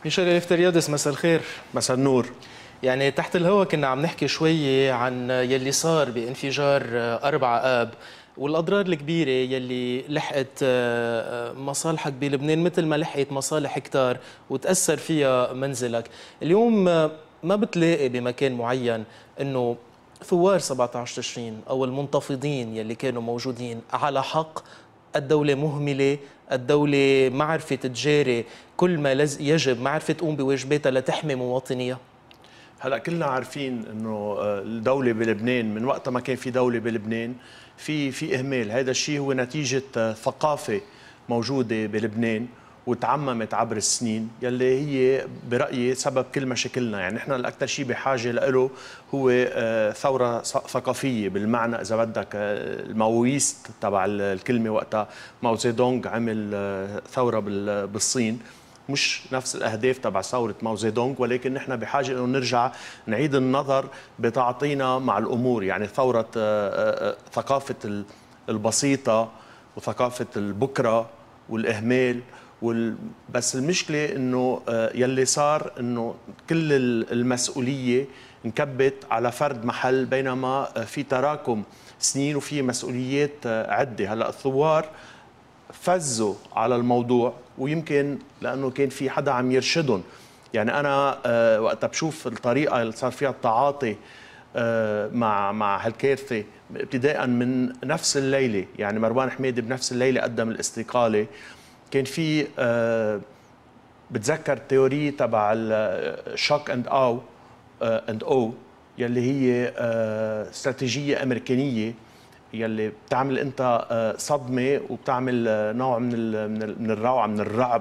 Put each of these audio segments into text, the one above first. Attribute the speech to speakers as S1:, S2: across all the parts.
S1: ميشيل إليفتريادس، مساء الخير.
S2: مساء النور.
S1: يعني تحت الهواء كنا عم نحكي شوية عن يلي صار بانفجار 4 آب والأضرار الكبيرة يلي لحقت مصالحك بلبنان مثل ما لحقت مصالح كتار وتأثر فيها منزلك. اليوم ما بتلاقي بمكان معين أنه ثوار 17 تشرين أو المنتفضين يلي كانوا موجودين على حق، الدولة مهملة، الدولة ما عرفت تجاري كل ما يجب، ما عرفت تقوم بواجباتها لتحمي مواطنيها.
S2: هلا كلنا عارفين انه الدولة بلبنان من وقت ما كان في دولة بلبنان في اهمال. هذا الشيء هو نتيجة ثقافة موجودة بلبنان وتعممت عبر السنين، يلي هي برأيي سبب كل مشاكلنا. يعني نحن الأكثر شيء بحاجة له هو ثورة ثقافية، بالمعنى إذا بدك الماويست تبع الكلمة، وقتها ماو زيدونغ عمل ثورة بالصين، مش نفس الأهداف تبع ثورة ماو زيدونغ، ولكن نحن بحاجة أنه نرجع نعيد النظر بتعاطينا مع الأمور. يعني ثورة ثقافة البسيطة وثقافة البكرة والإهمال بس المشكلة أنه يلي صار أنه كل المسؤولية انكبت على فرد محل، بينما في تراكم سنين وفي مسؤوليات عدة. هلأ الثوار فزوا على الموضوع، ويمكن لأنه كان في حدا عم يرشدهم. يعني أنا وقتها بشوف الطريقة اللي صار فيها التعاطي مع هالكارثة، ابتداء من نفس الليلة. يعني مروان حميدي بنفس الليلة قدم الاستقالة. كان في بتذكر التيوري تبع الشوك اند او يلي هي استراتيجية أمريكانية يلي بتعمل انت صدمه وبتعمل نوع من الروعه، من الرعب،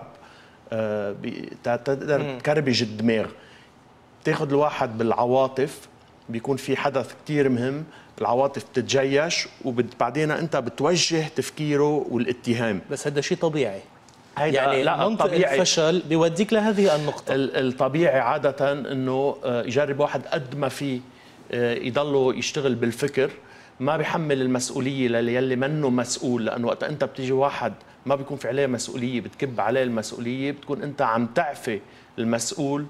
S2: تقدر تكربج الدماغ، بتاخذ الواحد بالعواطف. بيكون في حدث كثير مهم، العواطف بتتجيش وبعدين انت بتوجه تفكيره والاتهام.
S1: بس هذا شيء طبيعي.
S2: يعني
S1: لا، منطق الفشل بيوديك لهذه النقطة.
S2: الطبيعي عادة انه يجرب واحد قد ما فيه يضله يشتغل بالفكر، ما بيحمل المسؤولية للي منه مسؤول. لأنه وقت أنت بتيجي واحد ما بيكون في عليه مسؤولية بتكب عليه المسؤولية، بتكون أنت عم تعفي المسؤول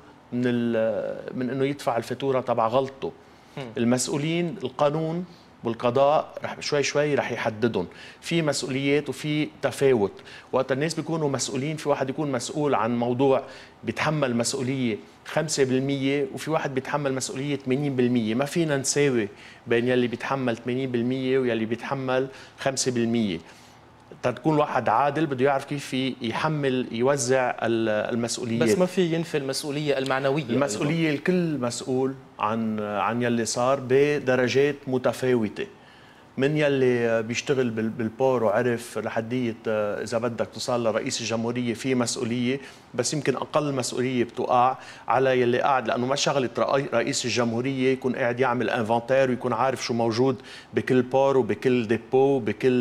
S2: من أنه يدفع الفاتورة تبع غلطه. المسؤولين القانون والقضاء رح شوي رح يحددهم. في مسؤوليات وفي تفاوت. وقت الناس بيكونوا مسؤولين، في واحد يكون مسؤول عن موضوع بيتحمل مسؤولية 5%، وفي واحد بيتحمل مسؤولية 80%. ما فينا نساوي بين يلي بيتحمل 80% ويلي بيتحمل 5%. تكون الواحد عادل بده يعرف كيف يحمل يوزع المسؤوليات.
S1: بس ما في ينفي المسؤولية المعنوية.
S2: المسؤولية الكل مسؤول عن يلي صار بدرجات متفاوتة. من يلي بيشتغل بالبور وعرف لحدية إذا بدك توصل لرئيس الجمهورية في مسؤولية، بس يمكن أقل مسؤولية بتقع على يلي قاعد. لأنه ما شغلة رئيس الجمهورية يكون قاعد يعمل انفنتير ويكون عارف شو موجود بكل بور وبكل ديبو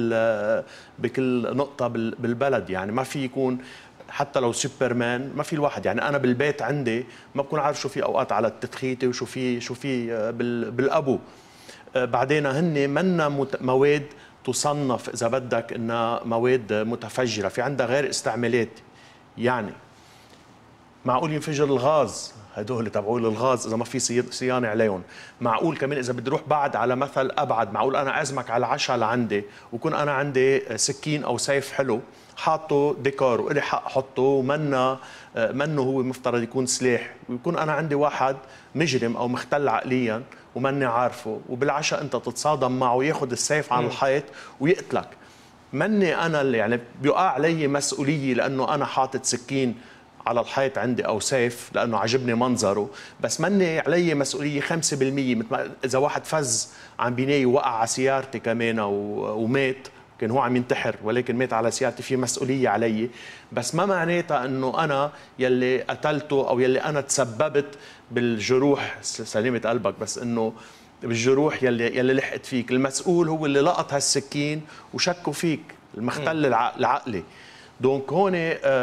S2: بكل نقطة بالبلد. يعني ما في يكون حتى لو سوبرمان، ما في الواحد. يعني أنا بالبيت عندي ما بكون عارف شو في أوقات على التدخيتة وشو في بالأبو. بعدين هن منا مواد تصنف إذا بدك إنها مواد متفجرة، في عندها غير استعمالات. يعني معقول ينفجر الغاز، هدول تبعول الغاز إذا ما في صيانة عليهم. معقول كمان إذا بدي أروح بعد على مثل أبعد، معقول أنا أعزمك على عشاء لعندي ويكون أنا عندي سكين أو سيف حلو حاطه ديكور وإلي حق حطه، ومنه هو مفترض يكون سلاح، ويكون أنا عندي واحد مجرم أو مختل عقليا وماني عارفه، وبالعشاء أنت تتصادم معه ياخذ السيف عن الحيط ويقتلك. مني أنا اللي يعني بيقع علي مسؤولية لأنه أنا حاطط سكين على الحيط عندي أو سيف لأنه عجبني منظره، بس مني علي مسؤولية 5%. مثل إذا واحد فز عن بناية ووقع على سيارتي كمان ومات، كان هو عم ينتحر ولكن مات على سيارتي، في مسؤولية علي. بس ما معناتها أنه أنا يلي قتلته أو يلي أنا تسببت بالجروح، سلامة قلبك، بس أنه بالجروح يلي لحقت فيك. المسؤول هو اللي لقط هالسكين وشكوا فيك، المختل العقلي. دونك هون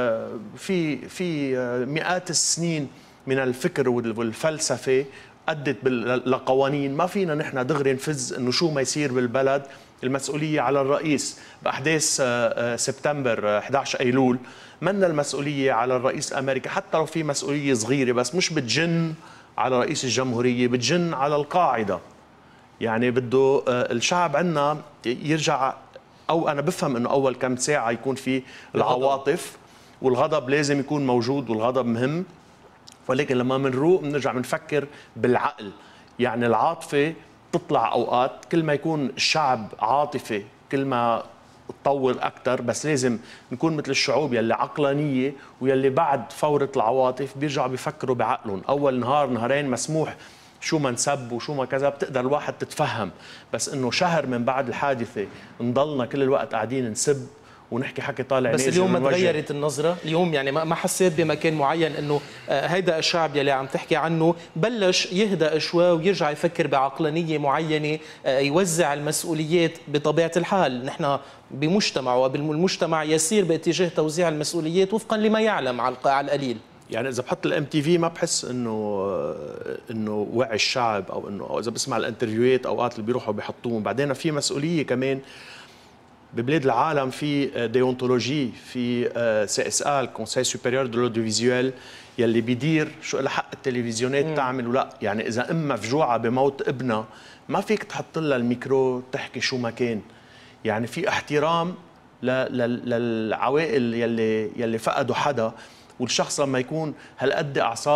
S2: في مئات السنين من الفكر والفلسفة أدت لقوانين ما فينا نحن دغري نفز إنه شو ما يصير بالبلد المسؤولية على الرئيس بأحداث سبتمبر 11 أيلول، من المسؤولية على الرئيس الأمريكي، حتى لو في مسؤولية صغيرة بس مش بتجن على رئيس الجمهورية، بتجن على القاعدة. يعني بده الشعب عندنا يرجع، أو أنا بفهم أنه أول كم ساعة يكون في العواطف والغضب لازم يكون موجود، والغضب مهم، ولكن لما منروق بنرجع بنفكر بالعقل. يعني العاطفة تطلع أوقات، كل ما يكون الشعب عاطفي كل ما تطور أكثر، بس لازم نكون مثل الشعوب يلي عقلانية ويلي بعد فورة العواطف بيرجعوا بيفكروا بعقلهم. أول نهار نهارين مسموح شو ما نسب وشو ما كذا، بتقدر الواحد تتفهم، بس إنه شهر من بعد الحادثة نضلنا كل الوقت قاعدين نسب ونحكي حكي طالع
S1: بس اليوم ما تغيرت النظرة؟ اليوم يعني ما حسيت بمكان معين انه هيدا الشعب يلي عم تحكي عنه بلش يهدأ شوي ويرجع يفكر بعقلانية معينة، يوزع المسؤوليات؟ بطبيعة الحال نحن بمجتمع، والمجتمع يسير باتجاه توزيع المسؤوليات وفقا لما يعلم على القليل.
S2: يعني اذا بحط الام تي في ما بحس انه وعي الشعب، او اذا بسمع الانترفيوهات اوقات اللي بيروحوا بيحطوهم. بعدين في مسؤوليه كمان ببلاد العالم، في ديونتولوجي، في سي اس ا الكونساي سوبيريور دو لوديوفيزيوال يلي بيدير شو لها حق التلفزيونات تعمل ولا. يعني اذا ام مفجوعه بموت ابنها ما فيك تحط لها الميكرو تحكي شو ما كان. يعني في احترام للعوائل يلي فقدوا حدا، والشخص لما يكون هالقد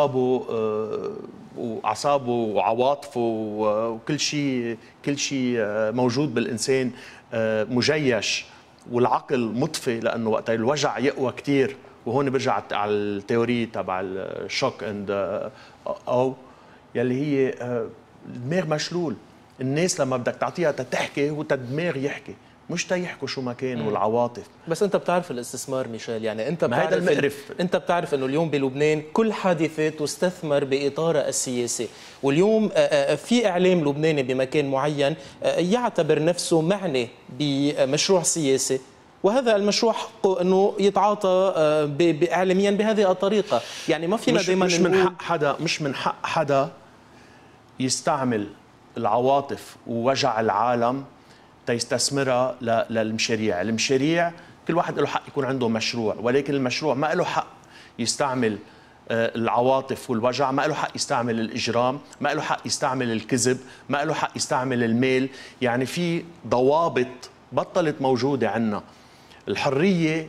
S2: اعصابه وعواطفه وكل شيء موجود بالانسان مجيش، والعقل مطفي، لانه وقت الوجع يقوى كثير. وهون برجع على التيوري تبع الشوك اند او يلي هي الدماغ مشلول. الناس لما بدك تعطيها تحكي هو الدماغ يحكي، مش تيحكوا شو ما كان والعواطف.
S1: بس انت بتعرف الاستثمار ميشيل، يعني انت
S2: انت
S1: بتعرف انه اليوم بلبنان كل حادثه تستثمر باطارها السياسي، واليوم في اعلام لبناني بمكان معين يعتبر نفسه معني بمشروع سياسي، وهذا المشروع حقه انه يتعاطى اعلاميا بهذه الطريقه. يعني ما فينا دائما
S2: مش من حق حدا يستعمل العواطف ووجع العالم تيستثمرها للمشاريع. المشاريع كل واحد له حق يكون عنده مشروع، ولكن المشروع ما له حق يستعمل العواطف والوجع، ما له حق يستعمل الإجرام، ما له حق يستعمل الكذب، ما له حق يستعمل المال. يعني في ضوابط بطلت موجودة عندنا. الحرية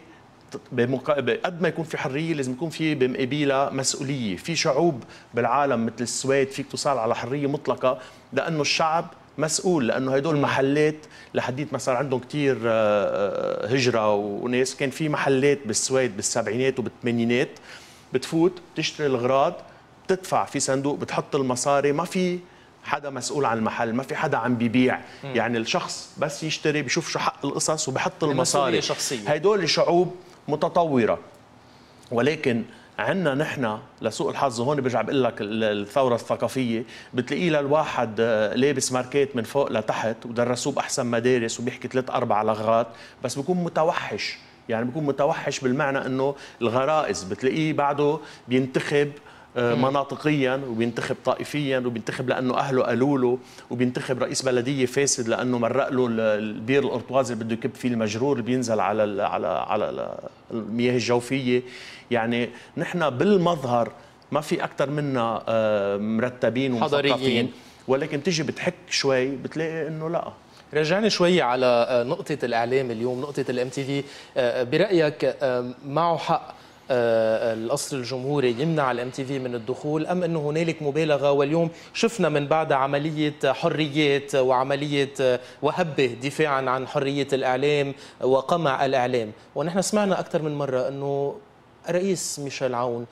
S2: قد ما يكون في حرية لازم يكون في بمقابلها مسؤولية. في شعوب بالعالم مثل السويد فيك توصل على حرية مطلقة لأنه الشعب مسؤول، لانه هدول محلات لحديت ما صار عندهم كثير هجره وناس. كان في محلات بالسويد بالسبعينات وبالثمانينات بتفوت بتشتري الاغراض بتدفع في صندوق بتحط المصاري، ما في حدا مسؤول عن المحل، ما في حدا عم بيبيع. يعني الشخص بس يشتري بيشوف شو حق القصص وبحط المصاري. هدول شعوب متطوره. ولكن عندنا نحن لسوء الحظ، هون برجع بقول لك الثوره الثقافيه، بتلاقيه للواحد لابس ماركات من فوق لتحت ودرسوه باحسن مدارس وبيحكي 3-4 لغات، بس بيكون متوحش. يعني بيكون متوحش بالمعنى انه الغرائز بتلاقيه بعده بينتخب مناطقيا وبينتخب طائفيا وبينتخب لانه اهله قالوا له، وبينتخب رئيس بلديه فاسد لانه مرق له البير القرطواز اللي بده يكب فيه المجرور اللي بينزل على المياه الجوفيه. يعني نحن بالمظهر ما في اكثر منا مرتبين ومثقفين، ولكن تيجي بتحك شوي بتلاقي انه لا.
S1: رجعني شوي على نقطة الإعلام اليوم، نقطة الام تي في. برأيك معه حق القصر الجمهوري يمنع الام تي في من الدخول، ام انه هنالك مبالغه؟ واليوم شفنا من بعد عمليه حريات وعمليه وهبه دفاعا عن حريه الاعلام وقمع الاعلام، ونحن سمعنا اكثر من مره انه الرئيس ميشيل عون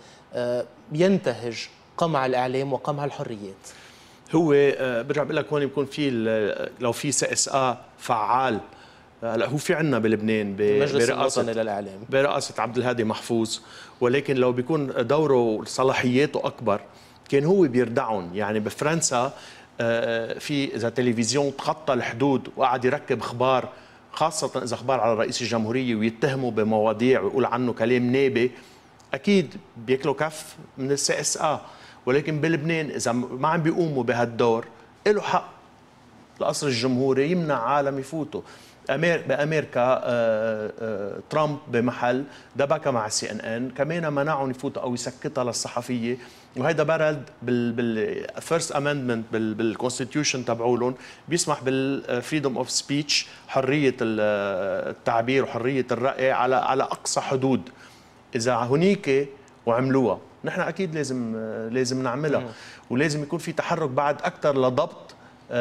S1: ينتهج قمع الاعلام وقمع الحريات.
S2: هو برجع بقول لك هون بيكون في لو في سي اس ا فعال. هلا هو في عندنا بلبنان
S1: المجلس الوطني للاعلام
S2: برئاسه عبد الهادي محفوظ، ولكن لو بيكون دوره وصلاحياته اكبر كان هو بيردعهم. يعني بفرنسا في اذا تلفزيون تخطى الحدود وقعد يركب اخبار، خاصه اذا اخبار على رئيس الجمهوريه ويتهموا بمواضيع ويقول عنه كلام نابي، اكيد بياكلوا كف من السي اس ا. ولكن بلبنان اذا ما عم بيقوموا بهالدور له حق القصر الجمهوري يمنع عالم يفوتوا. بامريكا ترامب بمحل دبكه مع CNN كمان منعهم يفوتوا او يسكتها للصحفيه، وهيدا برد بالفيرست امندمنت بالكونستيتيوشن تبعولهم بيسمح بالفريدوم اوف سبيتش، حريه التعبير وحريه الراي على اقصى حدود. اذا هنيك وعملوها نحن اكيد لازم نعملها، ولازم يكون في تحرك بعد اكثر لضبط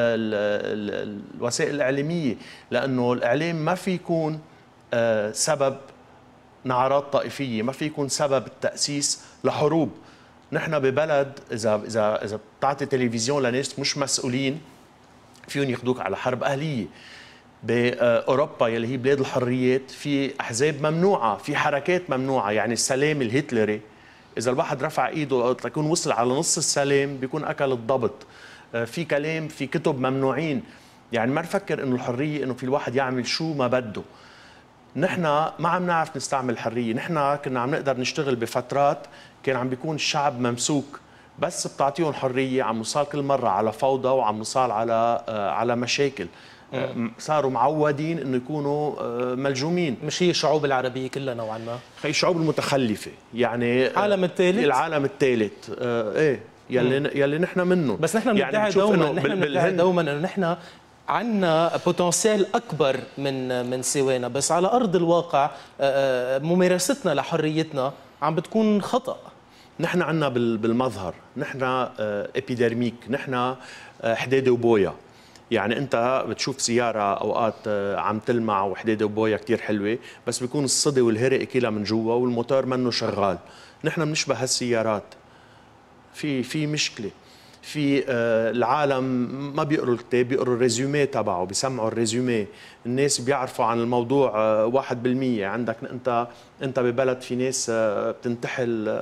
S2: الوسائل الاعلاميه، لانه الاعلام ما في يكون سبب نعرات طائفيه، ما في يكون سبب التاسيس لحروب. نحن ببلد اذا بتعطي تلفزيون لناس مش مسؤولين فيهم ياخذوك على حرب اهليه. باوروبا يلي هي بلاد الحريات في احزاب ممنوعه، في حركات ممنوعه، يعني السلام الهتلري اذا الواحد رفع ايده تكون وصل على نص السلام بيكون اكل الضبط. في كلام، في كتب ممنوعين، يعني ما نفكر انه الحريه انه في الواحد يعمل شو ما بده. نحن ما عم نعرف نستعمل الحريه، نحن كنا عم نقدر نشتغل بفترات كان عم بيكون الشعب ممسوك، بس بتعطيهم حريه عم نوصل كل مره على فوضى وعم نوصل على مشاكل. صاروا معودين انه يكونوا ملجومين.
S1: مش هي الشعوب العربيه كلها نوعا ما؟
S2: هي الشعوب المتخلفه، يعني
S1: العالم الثالث،
S2: العالم الثالث ايه يلي نحن منه.
S1: بس نحن بندعي
S2: يعني
S1: دوما، نحن بندعي دوما انه نحن عندنا بوتنسيال اكبر من سوانا، بس على ارض الواقع ممارستنا لحريتنا عم بتكون خطا.
S2: نحن عندنا بالمظهر نحن ابيدرميك، نحن حداده وبويا. يعني انت بتشوف سياره اوقات عم تلمع وحداده وبويا كثير حلوه، بس بيكون الصدى والهرق كلها من جوا والموتور منه شغال. نحن بنشبه هالسيارات. في مشكله، في العالم ما بيقروا الكتاب، بيقروا الريزومي تبعه، بيسمعوا الريزومي. الناس بيعرفوا عن الموضوع 1%. عندك انت ببلد في ناس بتنتحل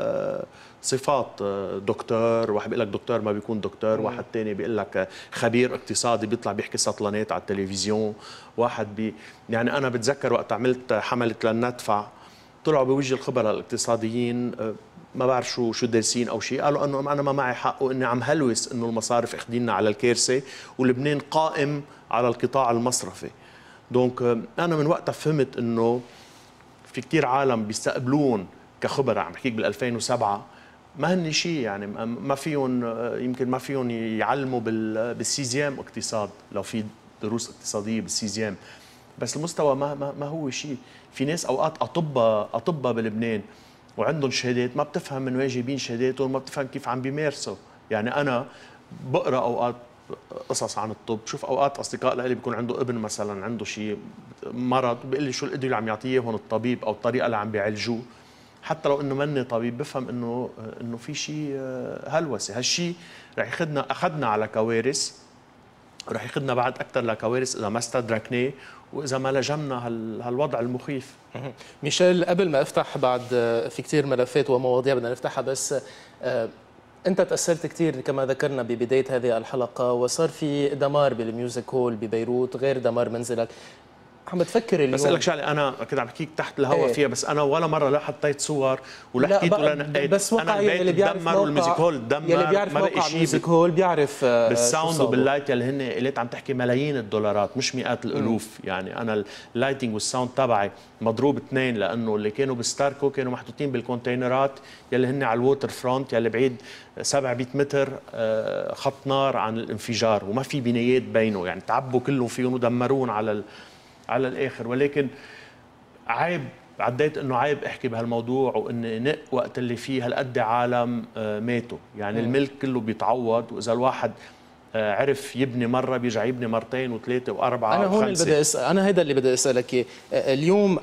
S2: صفات، دكتور، واحد بيقول لك دكتور ما بيكون دكتور، واحد ثاني بيقول لك خبير اقتصادي بيطلع بيحكي سطلانات على التلفزيون، واحد يعني انا بتذكر وقت عملت حمله لن ندفع طلعوا بوجه الخبراء الاقتصاديين ما بعرف شو دارسين او شيء، قالوا انه انا ما معي حق واني عم هلوس انه المصارف اخذيننا على الكارثه ولبنان قائم على القطاع المصرفي. دونك انا من وقتها فهمت انه في كثير عالم بيستقبلون كخبراء، عم بحكيك بال 2007 ما هن شيء، يعني ما فيهم، يمكن ما فيهم يعلموا بالسيزيام اقتصاد لو في دروس اقتصاديه بالسيزيام، بس المستوى ما هو شيء. في ناس اوقات اطباء بلبنان وعندهم شهادات ما بتفهم من وين جايبين شهاداتهم، ما بتفهم كيف عم بيمارسوا. يعني انا بقرا اوقات قصص عن الطب، شوف اوقات اصدقاء لي بيكون عنده ابن مثلا عنده شيء مرض، بيقول لي شو الادويه اللي عم يعطيه هون الطبيب او الطريقه اللي عم بيعالجوه، حتى لو انه مني طبيب بفهم انه في شيء هلوسه. هالشيء رح اخذنا على كوارث، ورح ياخذنا بعد اكثر لكوارث اذا ما استدركناه واذا ما لجمنا هالوضع المخيف.
S1: ميشيل، قبل ما افتح بعد في كثير ملفات ومواضيع بدنا نفتحها، بس انت تاثرت كثير كما ذكرنا ببدايه هذه الحلقه، وصار في دمار بالميوزك هول ببيروت غير دمار منزلك. عم بتفكر اليوم،
S2: بس لك شغله، انا كنت عم بحكيك تحت الهواء فيها، بس انا ولا مره لا حطيت صور ولا حكيت ولا نقيت.
S1: بس وقع
S2: اللي بيعرف والميوزك هول دمر،
S1: يلي بيعرف موقع الميوزك هول بيعرف
S2: بالساوند وباللايت يلي هن قلت عم تحكي ملايين الدولارات مش مئات الالوف. يعني انا اللايتنج والساوند تبعي مضروب 2، لانه اللي كانوا بستاركو كانوا محطوطين بالكونتينرات يلي هن على الووتر فرونت يلي بعيد 700 متر خط نار عن الانفجار، وما في بنايات بينه، يعني تعبوا كلهم فيهم ودمرون على الاخر. ولكن عيب، عديت انه عيب احكي بهالموضوع واني نق وقت اللي فيه هالقد عالم ماتوا. يعني الملك كله بيتعوض، واذا الواحد عرف يبني مره بيرجع يبني مرتين وثلاثه واربعه
S1: انا هون اللي بدي انا هيدا اللي بدي اسالك اياه اليوم.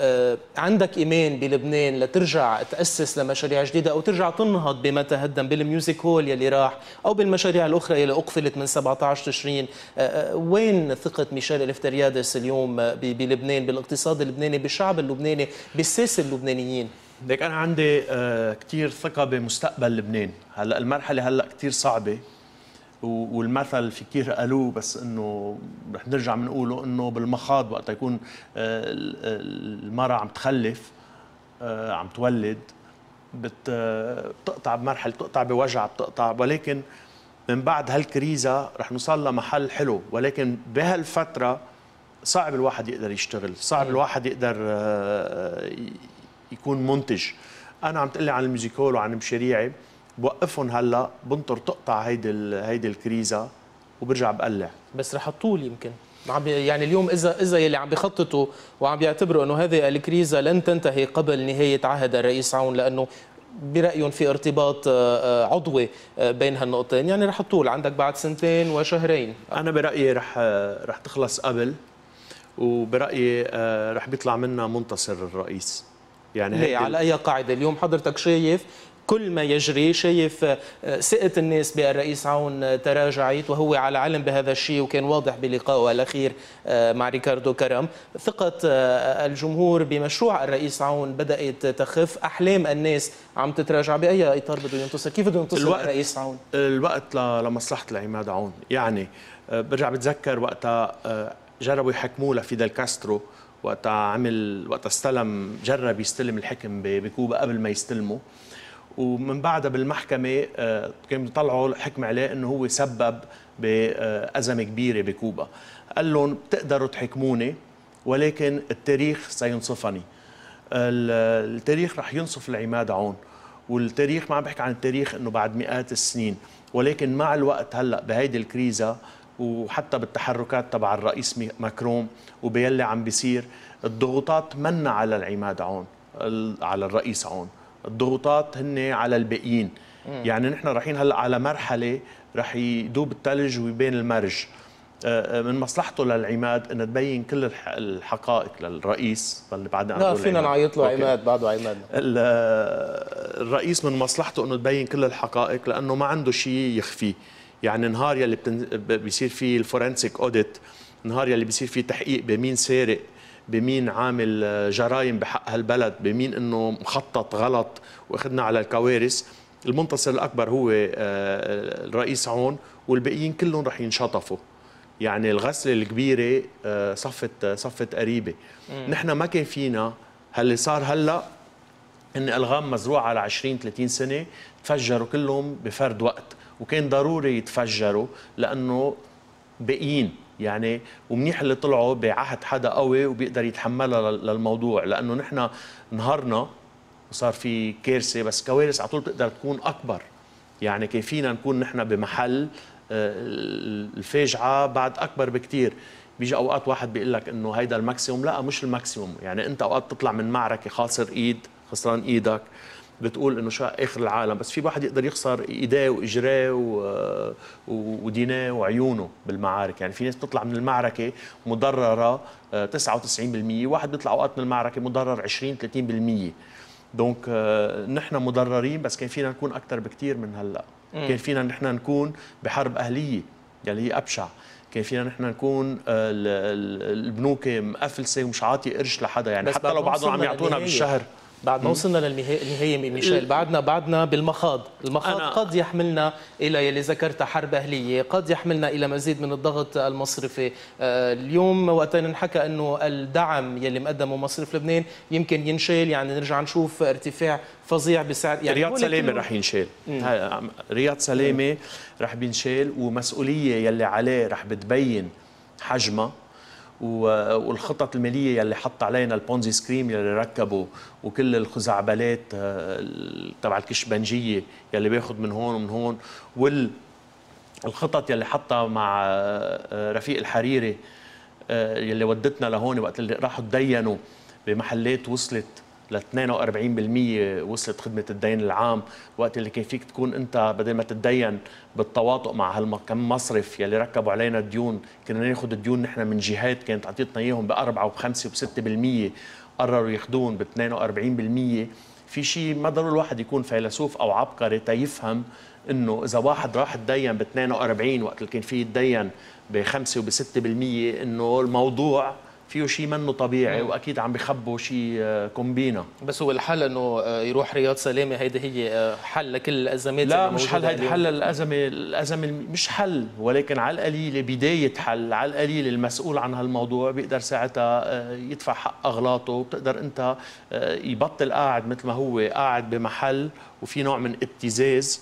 S1: عندك ايمان بلبنان لترجع تاسس لمشاريع جديده او ترجع تنهض بما تهدم بالميوزك هول يلي راح او بالمشاريع الاخرى يلي اقفلت من 17 تشرين؟ وين ثقه ميشيل الفتريادس اليوم بلبنان، بالاقتصاد اللبناني، بالشعب اللبناني، بالساسه اللبنانيين؟
S2: ليك انا عندي كثير ثقه بمستقبل لبنان. هلا المرحله هلا كثير صعبه، والمثل في كثير قالوه بس انه رح نرجع بنقوله انه بالمخاض وقت يكون المرأة عم تخلف عم تولد بتقطع بمرحله، بتقطع بوجع، بتقطع. ولكن من بعد هالكريزة رح نوصل لمحل حلو، ولكن بهالفترة صعب الواحد يقدر يشتغل، صعب الواحد يقدر يكون منتج. أنا عم تقلي عن الميوزيكول وعن مشاريعي، بوقفهم هلا بنطر تقطع هيدي الكريزة وبرجع بقلع.
S1: بس رح تطول يمكن يعني اليوم اذا يلي عم بيخططوا وعم بيعتبروا انه هذه الكريزه لن تنتهي قبل نهايه عهد الرئيس عون، لانه برايهم في ارتباط عضوي بين هالنقطتين، يعني رح تطول عندك بعد سنتين وشهرين.
S2: انا برايي رح تخلص قبل، وبرايي رح بيطلع منها منتصر الرئيس.
S1: يعني ليه؟ على اي قاعده؟ اليوم حضرتك شايف كل ما يجري، شايف ثقة الناس بالرئيس عون تراجعت، وهو على علم بهذا الشيء، وكان واضح بلقائه الأخير مع ريكاردو كرم. ثقة الجمهور بمشروع الرئيس عون بدأت تخف، أحلام الناس عم تتراجع. بأي إطار بده ينتصر؟ كيف بده ينتصر الرئيس عون؟
S2: الوقت لمصلحة العماد عون. يعني برجع بتذكر وقتها جربوا يحكموه لفيدل كاسترو، وقتها استلم، جرب يستلم الحكم بكوبا قبل ما يستلمه، ومن بعدها بالمحكمة كانوا يطلعوا حكم عليه أنه هو سبب بأزمة كبيرة بكوبا. قال لهم بتقدروا تحكموني، ولكن التاريخ سينصفني. التاريخ رح ينصف العماد عون، والتاريخ ما عم بحكي عن التاريخ أنه بعد مئات السنين، ولكن مع الوقت هلأ بهيدي الكريزة، وحتى بالتحركات تبع الرئيس ماكرون وبيلي عم بيصير، الضغوطات منا على العماد عون، على الرئيس عون، الضغوطات هن على الباقيين. يعني نحن رايحين هلا على مرحله رح يدوب الثلج ويبين المرج. من مصلحته للعماد ان تبين كل الحقائق للرئيس، اللي بعدنا
S1: لا فينا نعيط له عماد، بعده عماد.
S2: الرئيس من مصلحته انه تبين كل الحقائق، لانه ما عنده شيء يخفيه. يعني نهار يلي بيصير فيه الفورنسيك اوديت، نهار يلي بيصير فيه تحقيق بمين سارق، بمين عامل جرائم بحق هالبلد، بمين انه مخطط غلط واخذنا على الكوارث، المنتصر الاكبر هو الرئيس عون، والباقيين كلهم رح ينشطفوا. يعني الغسله الكبيره صفت قريبه. نحن ما كان فينا هاللي صار هلا، ان الغام مزروعه على 20 30 سنه تفجروا كلهم بفرد وقت، وكان ضروري يتفجروا لانه باقيين. يعني ومنيح اللي طلعوا بعهد حدا قوي وبيقدر يتحملها للموضوع، لانه نحن نهارنا وصار في كارثه، بس كوارث على طول بتقدر تكون اكبر. يعني كيف فينا نكون نحن بمحل الفاجعه بعد اكبر بكثير. بيجي اوقات واحد بيقول لك انه هيدا الماكسيموم، لا مش الماكسيموم. يعني انت اوقات تطلع من معركه خسران ايدك، بتقول انه شو اخر العالم، بس في واحد يقدر يخسر ايديه واجريه ودينيه وعيونه بالمعارك. يعني في ناس بتطلع من المعركه مضرره 99%، واحد بيطلع اوقات من المعركه مضرر 20 30%. دونك نحن مضررين، بس كان فينا نكون اكثر بكثير من هلا. كان فينا نحن نكون بحرب اهليه يلي هي ابشع. كان فينا نحن نكون البنوك مقفلسه ومش عاطي قرش لحدا، يعني حتى لو بعضهم عم يعطونا بالشهر.
S1: بعد ما وصلنا للنهاية ميشيل، بعدنا بالمخاض. قد يحملنا إلى يلي ذكرتها حرب أهلية، قد يحملنا إلى مزيد من الضغط المصرفي. اليوم وقت انحكى أنه الدعم يلي مقدمه مصرف لبنان يمكن ينشال، يعني نرجع نشوف ارتفاع فظيع بسعر. يعني
S2: رياض سلامة رح ينشال، رياض سلامة رح بينشال، ومسؤولية يلي عليه رح بتبين حجمها، والخطط الماليه يلي حط علينا البونزي سكريم يلي ركبوا، وكل الخزعبلات تبع الكشبنجيه يلي بياخذ من هون ومن هون، والخطط يلي حطها مع رفيق الحريري يلي ودتنا لهون وقت اللي راحوا تدينوا بمحلات وصلت ل 42%، وصلت خدمة الدين العام، وقت اللي كان فيك تكون انت بدل ما تتدين بالتواطؤ مع هالكم مصرف يلي ركبوا علينا ديون، كنا ناخذ الديون نحن من جهات كانت عطيتنا اياهم ب4 و5 و6%، قرروا ياخذون ب 42%. في شيء ما ضروري الواحد يكون فيلسوف او عبقري تيفهم انه اذا واحد راح تدين ب 42 وقت اللي كان فيه يتدين ب 5 وب 6%، انه الموضوع فيه شيء منه طبيعي، واكيد عم بخبوا شيء كومبينا.
S1: بس هو الحل انه يروح رياض سلامه، هيدي هي حل لكل الازمات.
S2: لا مش حل، هيدي حل الازمه مش حل، ولكن على القليله بدايه حل. على القليله المسؤول عن هالموضوع بيقدر ساعتها يدفع حق اغلاطه، وبتقدر انت يبطل قاعد مثل ما هو قاعد بمحل وفي نوع من ابتزاز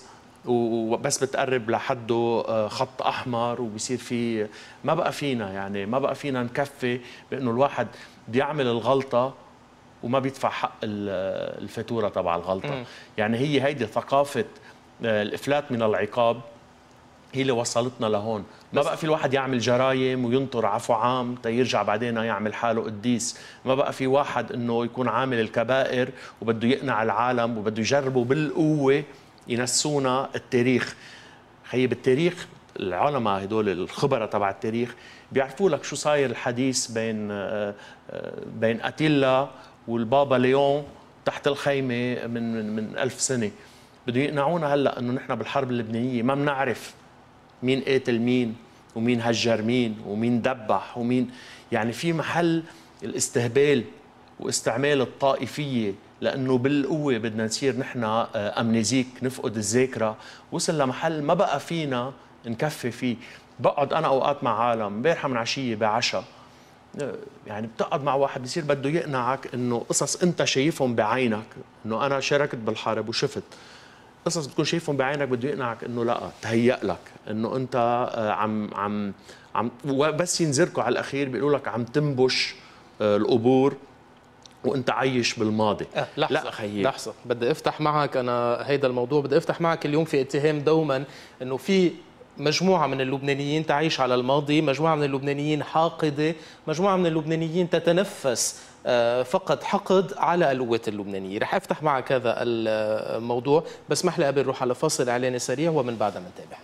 S2: وبس بتقرب لحده خط احمر وبصير في ما بقى فينا، يعني ما بقى فينا نكفي بانه الواحد بيعمل الغلطه وما بيدفع حق الفاتوره تبع الغلطه. يعني هيدي ثقافه الافلات من العقاب هي اللي وصلتنا لهون. ما بقى في الواحد يعمل جرايم وينطر عفو عام تيرجع بعدين يعمل حاله قديس. ما بقى في واحد انه يكون عامل الكبائر وبده يقنع العالم وبده يجربوا بالقوه ينسونا التاريخ. خيب التاريخ العلماء هدول الخبراء تبع التاريخ بيعرفوا لك شو صاير الحديث بين اتيلا والبابا ليون تحت الخيمه من 1000 سنه. بده يقنعونا هلا انه نحن بالحرب اللبنانيه ما بنعرف مين قاتل مين ومين هجر مين ومين دبح ومين. يعني في محل الاستهبال واستعمال الطائفيه لانه بالقوه بدنا نصير نحن امنيزيك نفقد الذاكره. وصل لمحل ما بقى فينا نكفي فيه. بقعد انا اوقات مع عالم امبارحه من عشيه بعشاء، يعني بتقعد مع واحد بصير بده يقنعك انه قصص انت شايفهم بعينك، انه انا شاركت بالحرب وشفت قصص بتكون شايفهم بعينك، بده يقنعك انه لا تهيأ لك انه انت عم وبس ينزركوا على الاخير بيقولوا لك عم تنبش القبور وانت عايش بالماضي.
S1: لحظة
S2: لا خيي،
S1: لحظة بدي افتح معك انا هيدا الموضوع. بدي افتح معك اليوم في اتهام دوما انه في مجموعة من اللبنانيين تعيش على الماضي، مجموعة من اللبنانيين حاقدة، مجموعة من اللبنانيين تتنفس فقط حقد على القوات اللبنانية. رح افتح معك هذا الموضوع، بس اسمح لي قبل نروح على فاصل اعلاني سريع ومن بعدها بنتابع.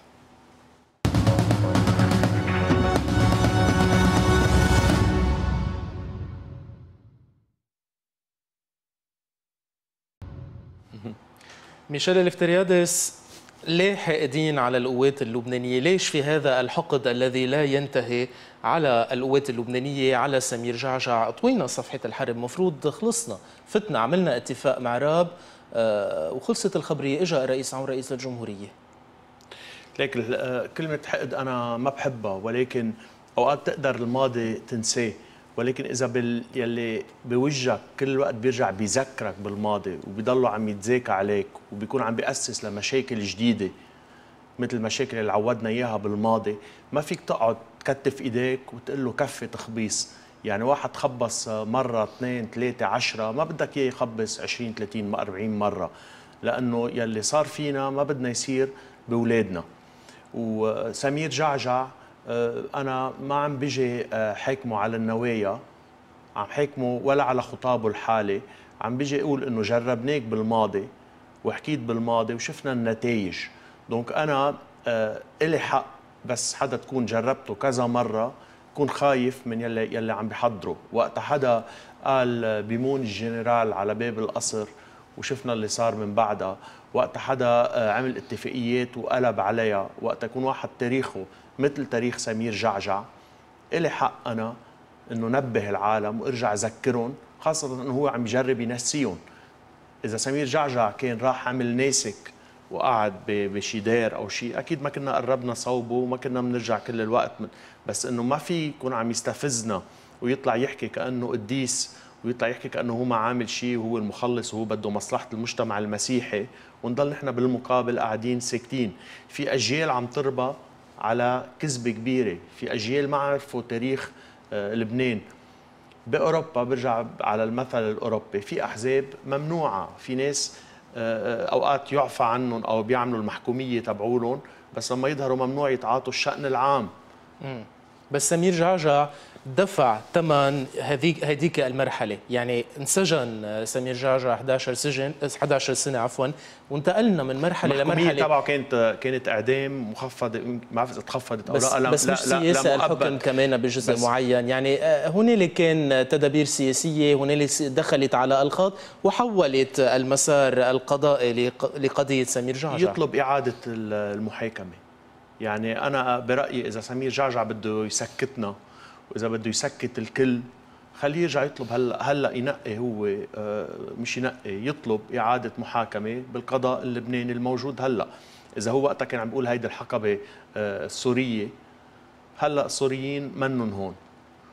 S1: ميشيل الافتريادس، ليه حاقدين على القوات اللبنانية؟ ليش في هذا الحقد الذي لا ينتهي على القوات اللبنانية، على سمير جعجع؟ طوينا صفحة الحرب، مفروض خلصنا، فتنا عملنا اتفاق مع راب وخلصت الخبرية. اجا الرئيس عون رئيس الجمهورية.
S2: ليك كلمة حقد أنا ما بحبها، ولكن أوقات تقدر الماضي تنساه، ولكن إذا يلي بوجهك كل الوقت بيرجع بيذكرك بالماضي وبيضلوا عم يتذاكى عليك وبيكون عم بيأسس لمشاكل جديدة مثل المشاكل اللي عودنا إياها بالماضي، ما فيك تقعد تكتف إيديك وتقول له كفي تخبيص. يعني واحد خبص مرة 2 3 10، ما بدك إياه يخبص 20 30 40 مرة، لأنه يلي صار فينا ما بدنا يصير بأولادنا. وسمير جعجع أنا ما عم بيجي حاكمه على النوايا، عم حاكمه ولا على خطابه الحالي، عم بيجي أقول إنه جربناك بالماضي وحكيت بالماضي وشفنا النتائج. دونك أنا إلي حق بس حدا تكون جربته كذا مرة كون خايف من يلي عم بيحضره. وقت حدا قال بيمون الجنرال على باب القصر وشفنا اللي صار من بعدها، وقت حدا عمل اتفاقيات وقلب عليها، وقت يكون واحد تاريخه مثل تاريخ سمير جعجع، إلي حق أنا إنه نبه العالم وارجع أذكرهم، خاصة إنه هو عم يجرب ينسيهم. إذا سمير جعجع كان راح عمل ناسك وقعد بشي دير أو شيء، أكيد ما كنا قربنا صوبه وما كنا بنرجع كل الوقت بس إنه ما في يكون عم يستفزنا ويطلع يحكي كأنه قديس ويطلع يحكي كأنه هو ما عامل شيء وهو المخلص وهو بده مصلحة المجتمع المسيحي، ونضل نحن بالمقابل قاعدين ساكتين. في أجيال عم تربى على كذبة كبيرة، في أجيال ما عرفوا تاريخ لبنان. بأوروبا برجع على المثل الأوروبي، في أحزاب ممنوعة، في ناس أوقات يعفى عنهم أو بيعملوا المحكومية تبعولهم، بس لما يظهروا ممنوع يتعاطوا الشأن العام.
S1: بس سمير جعجع دفع ثمن هذيك المرحله، يعني انسجن سمير جعجع 11 سنه عفوا، وانتقلنا من مرحله لمرحله.
S2: تبعه كانت اعدام مخفضه، ما بعرف اذا تخفضت او لا.
S1: بس مش سياسه الحكم كمان بجزء معين، يعني هنالك كان تدابير سياسيه، هنالك دخلت على الخط وحولت المسار القضائي لقضيه سمير جعجع.
S2: يطلب اعاده المحاكمه. يعني أنا برأيي إذا سمير جعجع بده يسكتنا وإذا بده يسكت الكل، خليه يرجع يطلب هلا ينقي هو، مش ينقي، يطلب إعادة محاكمة بالقضاء اللبناني الموجود هلا. إذا هو وقتها كان عم بيقول هيدي الحقبة السورية، هلا السوريين منن هون.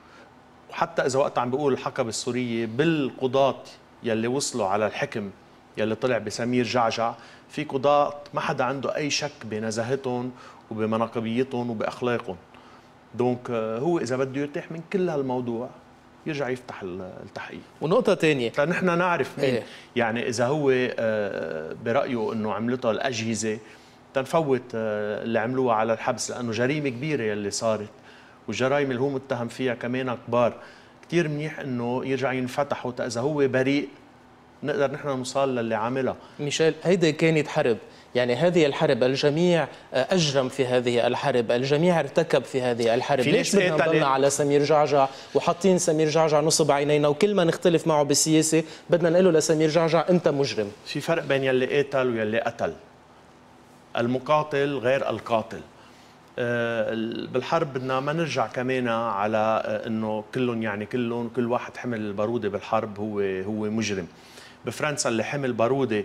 S2: وحتى إذا وقتها عم بيقول الحقبة السورية بالقضاة يلي وصلوا على الحكم، يلي طلع بسمير جعجع، في قضاة ما حدا عنده أي شك بنزاهتهم وبمناقبيتهم وبأخلاقهم. دونك هو إذا بده يرتاح من كل هالموضوع يرجع يفتح التحقيق.
S1: ونقطة تانية
S2: نحن نعرف مين يعني إذا هو برأيه أنه عملتها الأجهزة تنفوت اللي عملوها على الحبس، لأنه جريمة كبيرة يلي صارت، والجرائم اللي هو متهم فيها كمان كبار. كتير منيح أنه يرجع ينفتحوا، إذا هو بريء نقدر نحن نوصل للي عاملها.
S1: ميشيل، هيدي كانت حرب، يعني هذه الحرب الجميع أجرم في هذه الحرب، الجميع ارتكب في هذه الحرب. ليش بدنا نضلنا على سمير جعجع وحاطين سمير جعجع نصب عينينا، وكل ما نختلف معه بالسياسة بدنا نقول له لسمير جعجع أنت مجرم؟
S2: في فرق بين يلي قاتل ويلي قتل. المقاتل غير القاتل. بالحرب بدنا ما نرجع كمان على انه كلهم يعني كلهم، كل واحد حمل البارودة بالحرب هو مجرم. بفرنسا اللي حمل بارودة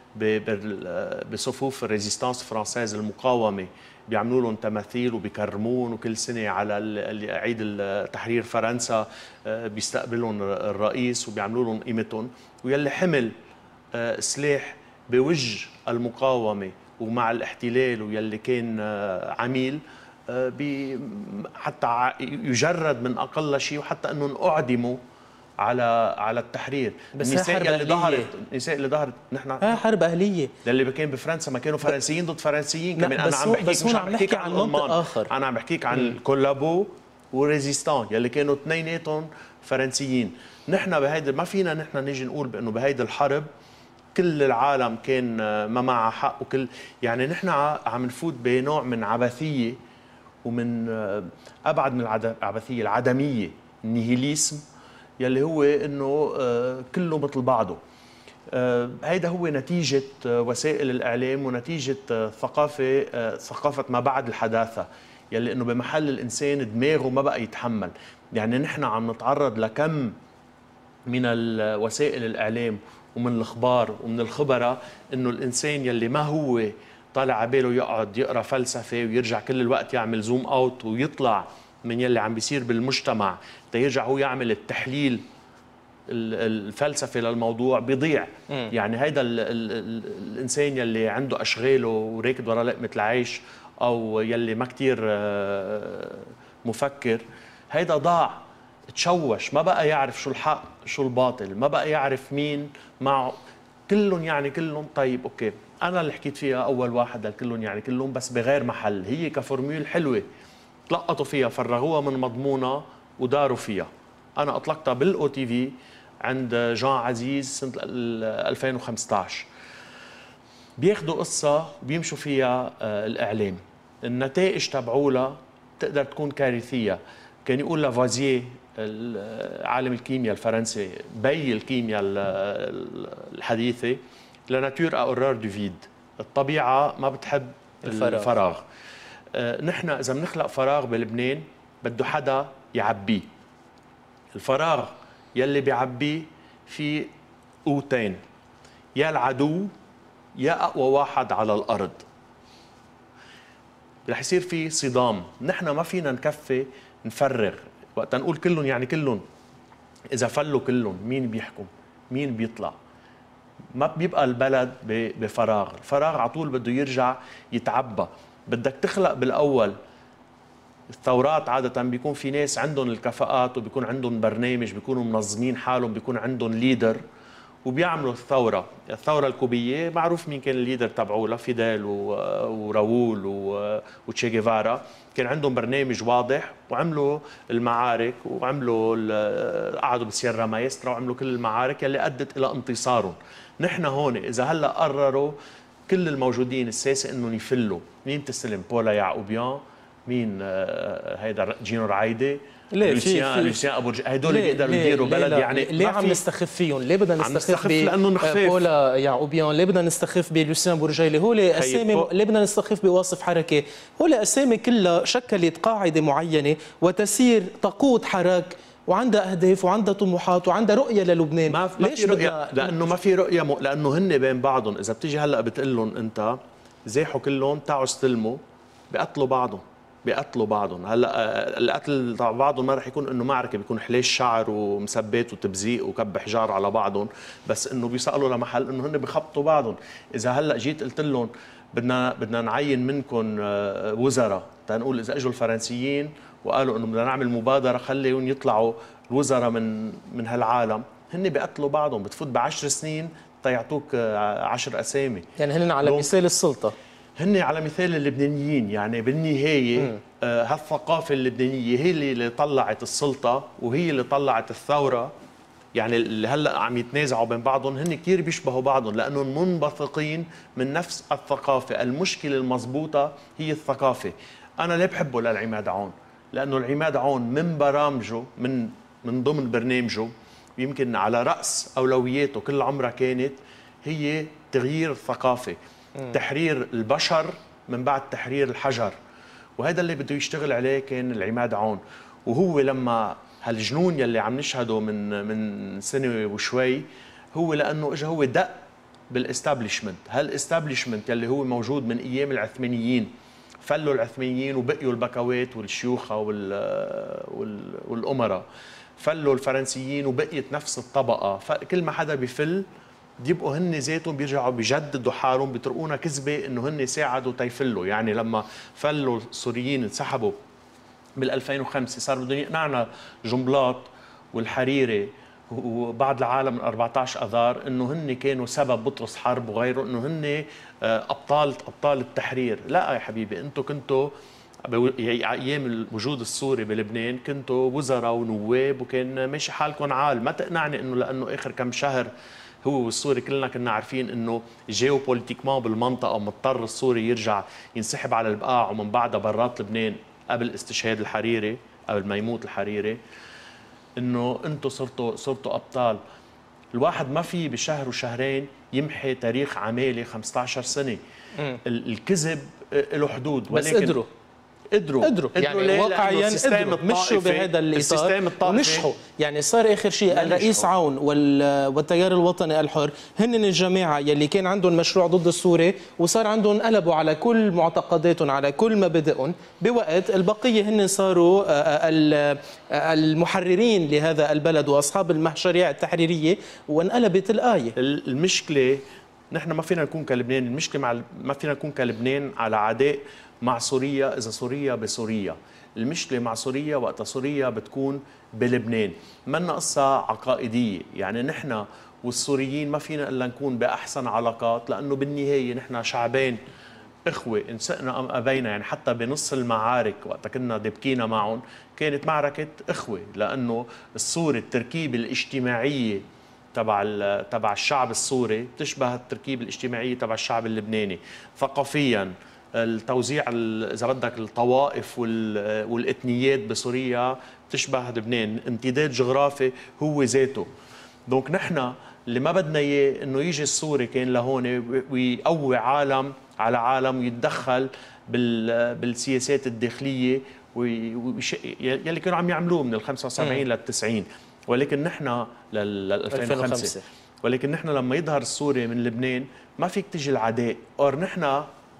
S2: بصفوف الريزيستانس فرانسيز المقاومة بيعملوا لهم تماثيل وبيكرمون، وكل سنة على عيد تحرير فرنسا بيستقبلون الرئيس وبيعملوا لهم قيمتهم. ويلي حمل سلاح بوجه المقاومة ومع الاحتلال ويلي كان عميل حتى يجرد من أقل شيء، وحتى أنهم أعدموا على التحرير.
S1: بس
S2: النساء اللي ظهرت نحن
S1: حرب أهلية.
S2: اللي كان بفرنسا ما كانوا فرنسيين ضد فرنسيين كمان.
S1: أنا عم بحكيك عن منطق آخر.
S2: أنا عم بحكيك عن الكولابو وريزيستان يلي كانوا اثنيناتهم فرنسيين. نحن بهيدا ما فينا نحن نيجي نقول بأنه بهيدي الحرب كل العالم كان ما معها حق، وكل يعني نحن عم نفوت بنوع من عبثية، ومن أبعد من العبثية العدمية، النيهيليسم، يلي هو انه كله مثل بعضه. هيدا هو نتيجة وسائل الإعلام ونتيجة ثقافة ما بعد الحداثة، يلي انه بمحل الإنسان دماغه ما بقى يتحمل. يعني نحن عم نتعرض لكم من وسائل الإعلام ومن الأخبار ومن الخبراء انه الإنسان يلي ما هو طالع عباله يقعد يقرأ فلسفة ويرجع كل الوقت يعمل زوم اوت ويطلع من يلي عم بيصير بالمجتمع تيرجع هو يعمل التحليل الفلسفي للموضوع بيضيع. يعني هيدا الإنسان يلي عنده أشغاله وراكد ورا لقمة العيش، أو يلي ما كتير مفكر، هيدا ضاع، تشوش، ما بقى يعرف شو الحق شو الباطل، ما بقى يعرف مين معه. كلهم يعني كلهم. طيب أوكي، أنا اللي حكيت فيها أول واحد لكلهم يعني كلهم، بس بغير محل. هي كفورميول حلوة تلقطوا فيها، فرغوها من مضمونها وداروا فيها. أنا أطلقتها بالأو تي في عند جان عزيز سنة 2015. بياخدوا قصة وبيمشوا فيها الإعلام. النتائج تبعولها تقدر تكون كارثية. كان يقول لافوازييه عالم الكيمياء الفرنسي، بي الكيمياء الحديثة، لا ناتور أورار دو فيد، الطبيعة ما بتحب الفراغ. نحن إذا بنخلق فراغ بلبنان بده حدا يعبيه. الفراغ يلي بيعبيه في قوتين، يا العدو يا أقوى واحد على الأرض. رح يصير في صدام. نحن ما فينا نكفي نفرغ. وقت نقول كلهم يعني كلهم، إذا فلوا كلهم مين بيحكم؟ مين بيطلع؟ ما بيبقى البلد بفراغ. الفراغ على طول بده يرجع يتعبى. بدك تخلق بالأول. الثورات عادة بيكون في ناس عندهم الكفاءات وبيكون عندهم برنامج، بيكونوا منظمين حالهم، بيكون عندهم ليدر وبيعملوا الثورة. الثورة الكوبية معروف مين كان الليدر تبعوها، فيدال وراؤول وتشي جيفارا. كان عندهم برنامج واضح وعملوا المعارك وعملوا قعدوا بسيرا مايسترا وعملوا كل المعارك اللي أدت إلى انتصارهم. نحن هون إذا هلأ قرروا كل الموجودين الساسة إنهم يفلوا، مين تستلم؟ بولا يعقوبيان، مين هيدا جينو رعايدة، لوسيان ابو هدول بيقدروا يديروا بلد. يعني
S1: ليه عم نستخف فيهم؟ ليه بدنا نستخف
S2: لانه نخفف
S1: بولا يعقوبيان؟ ليه بدنا نستخف بلوسيان بورجيلي؟ هول اسامي. ليه بدنا نستخف بواصف حركه؟ هول اسامي كلها شكلت قاعده معينه وتسير تقود حراك وعندها اهداف وعندها طموحات وعندها رؤيه للبنان.
S2: ليش رؤيه؟ لانه ما في رؤيه لانه هن بين بعضهم. اذا بتيجي هلا بتقول لهم انت زاحوا كلهم تعوا استلموا، بيقتلوا بعضهم. بيقتلوا بعضهم. هلا القتل تبع بعضهم ما رح يكون انه معركه، بيكون حليش شعر ومثبات وتبزيق وكب حجار على بعضهم، بس انه بيسالوا لمحل انه هن بخبطوا بعضهم. اذا هلا جيت قلت لهم بدنا نعين منكم وزراء، تنقول اذا اجوا الفرنسيين وقالوا انه بدنا نعمل مبادره خليهم يطلعوا الوزراء من هالعالم، هن بيقتلوا بعضهم، بتفوت ب10 سنين تيعطوك 10 اسامي.
S1: يعني هن على مثال السلطه،
S2: هن على مثال اللبنانيين. يعني بالنهايه هالثقافه اللبنانيه هي اللي طلعت السلطه وهي اللي طلعت الثوره. يعني اللي هلا عم يتنازعوا بين بعضهم هن كثير بيشبهوا بعضهم لانهم منبثقين من نفس الثقافه. المشكله المضبوطه هي الثقافه. انا ليه بحبه للعماد عون؟ لانه العماد عون من برامجه من ضمن برنامجه يمكن على راس اولوياته كل عمرها كانت هي تغيير الثقافه، تحرير البشر من بعد تحرير الحجر. وهذا اللي بده يشتغل عليه كان العماد عون. وهو لما هالجنون يلي عم نشهده من سنه وشوي هو لانه اجى هو دق بالاستابليشمنت. هالاستابليشمنت يلي هو موجود من ايام العثمانيين، فلوا العثمانيين وبقيوا البكوات والشيوخه والامراء، فلوا الفرنسيين وبقيت نفس الطبقه. فكل ما حدا بيفل بيبقوا هن ذاتهم بيرجعوا بيجددوا حالهم، بيطرقونا كذبه انه هن ساعدوا تيفلوا. يعني لما فلوا السوريين انسحبوا بال 2005 صار بدهم يقنعنا جنبلاط والحريري وبعض العالم من 14 اذار انه هن كانوا سبب بطرس حرب وغيره، انه هن ابطال التحرير. لا يا حبيبي، انتم كنتوا ايام الوجود السوري بلبنان كنتوا وزراء ونواب وكان ماشي حالكم عال. ما تقنعني انه لانه اخر كم شهر هو والسوري كلنا كنا عارفين انه جيوبوليتيكمان بالمنطقه مضطر السوري يرجع ينسحب على البقاع ومن بعدها برات لبنان قبل استشهاد الحريري، قبل ما يموت الحريري، انه انتم صرتوا ابطال. الواحد ما في بشهر وشهرين يمحي تاريخ عمالي 15 سنه. الكذب له حدود،
S1: بس قدروا يعني واقعيا قدروا مشوا بهذا الاطار ونجحوا. يعني صار اخر شيء الرئيس عون والتيار الوطني الحر هن الجماعه يلي كان عندهم مشروع ضد السوري وصار عندهم قلبوا على كل معتقداتهم على كل مبادئهم، بوقت البقيه هن صاروا المحررين لهذا البلد واصحاب المشاريع التحريريه وانقلبت الايه.
S2: المشكله نحن ما فينا نكون كلبنان، المشكله ما فينا نكون كلبنان على عداء مع سوريا إذا سوريا بسوريا. المشكلة مع سوريا وقت سوريا بتكون بلبنان. منا قصة عقائدية، يعني نحن والسوريين ما فينا إلا نكون بأحسن علاقات، لأنه بالنهاية نحن شعبين إخوة إن سئنا أم أبينا. يعني حتى بنص المعارك وقت كنا دبكينا معهم كانت معركة إخوة، لأنه السوري التركيبة الاجتماعية تبع الشعب السوري بتشبه التركيبة الاجتماعية تبع الشعب اللبناني. ثقافياً التوزيع اذا بدك الطوائف والاثنيات بسوريا بتشبه لبنان، امتداد جغرافي هو ذاته. دونك نحن اللي ما بدنا اياه انه يجي السوري كان لهون ويقوي عالم على عالم ويتدخل بالسياسات الداخليه يلي كانوا عم يعملوه من ال 75 لل 90، ولكن نحن لل 2005. ولكن نحن لما يظهر السوري من لبنان ما فيك تجي العداء. اور نحن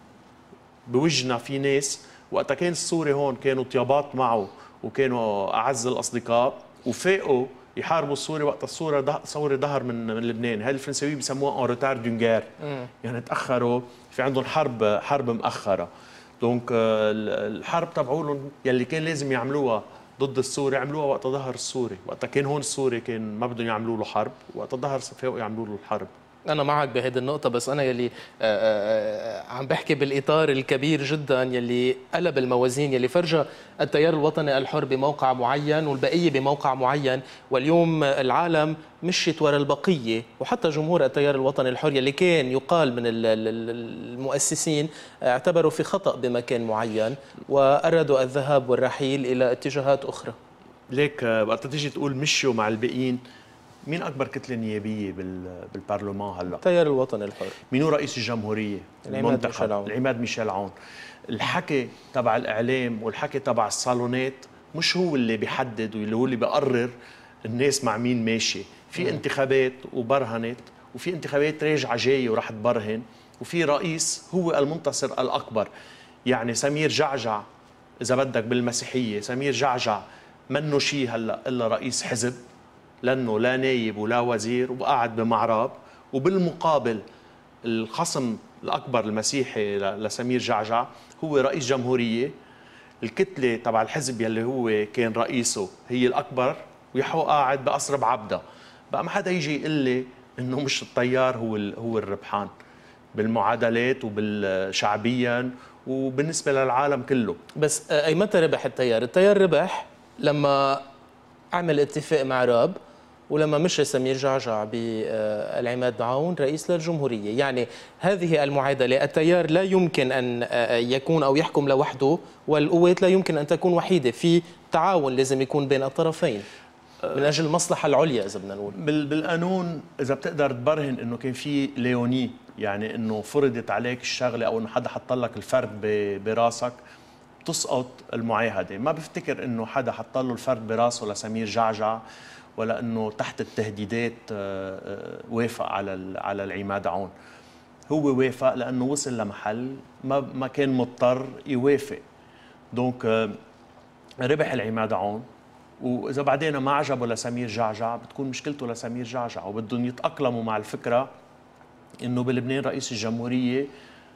S2: بوجنا في ناس وقتا كان السوري هون كانوا طيابات معه وكانوا اعز الاصدقاء وفاقوا يحاربوا السوري وقت السوري ظهر من لبنان. هاي الفرنساويين بسموها اون روتار دون غير، يعني تاخروا، في عندهم حرب مأخره. دونك الحرب تبعولهم يلي كان لازم يعملوها ضد السوري عملوها وقت ظهر السوري. وقتا كان هون السوري كان ما بدهم يعملوا له حرب، وقت ظهر فاقوا يعملوا له الحرب.
S1: أنا معك بهذه النقطة، بس أنا يلي عم بحكي بالإطار الكبير جدا يلي قلب الموازين، يلي فرجى التيار الوطني الحر بموقع معين والبقية بموقع معين، واليوم العالم مشيت وراء البقية. وحتى جمهور التيار الوطني الحر يلي كان يقال من المؤسسين اعتبروا في خطأ بمكان معين وأرادوا الذهاب والرحيل إلى اتجاهات أخرى.
S2: ليك وقت تيجي تقول مشوا مع الباقيين، مين أكبر كتلة نيابية بالبرلمان هلا؟
S1: التيار الوطني الحر.
S2: مين رئيس الجمهورية؟ العماد ميشيل عون. الحكي تبع الإعلام والحكي تبع الصالونات مش هو اللي بيحدد واللي هو اللي بيقرر الناس مع مين ماشي. في انتخابات وبرهنت، وفي انتخابات راجعة جاية وراح تبرهن، وفي رئيس هو المنتصر الأكبر. يعني سمير جعجع اذا بدك بالمسيحيه. سمير جعجع منه شيء هلا الا رئيس حزب، لانه لا نايب ولا وزير وقاعد بمعراب. وبالمقابل الخصم الاكبر المسيحي لسمير جعجع هو رئيس جمهوريه، الكتله تبع الحزب يلي هو كان رئيسه هي الاكبر، ويحو قاعد بقصر بعبده. بقى ما حدا يجي يقول لي انه مش التيار هو الربحان بالمعادلات وبالشعبيا وبالنسبه للعالم كله.
S1: بس اي متى ربح التيار؟ التيار ربح لما عمل اتفاق مع راب، ولما مشى سمير جعجع بالعماد معون رئيس للجمهورية. يعني هذه المعادلة، التيار لا يمكن أن يكون أو يحكم لوحده، والقوات لا يمكن أن تكون وحيدة، في تعاون لازم يكون بين الطرفين من أجل المصلحة العليا إذا بدنا نقول.
S2: بالقانون إذا بتقدر تبرهن إنه كان في ليوني، يعني إنه فرضت عليك الشغلة أو إنه حدا حط لك الفرد براسك، تسقط المعاهدة. ما بفتكر إنه حدا حط له الفرد براسه لسمير جعجع، ولا انه تحت التهديدات وافق على العماد عون. هو وافق لانه وصل لمحل ما كان مضطر يوافق. دونك ربح العماد عون، واذا بعدين ما عجبه لسمير جعجع بتكون مشكلته لسمير جعجع، وبدهم يتاقلموا مع الفكره انه بلبنان رئيس الجمهوريه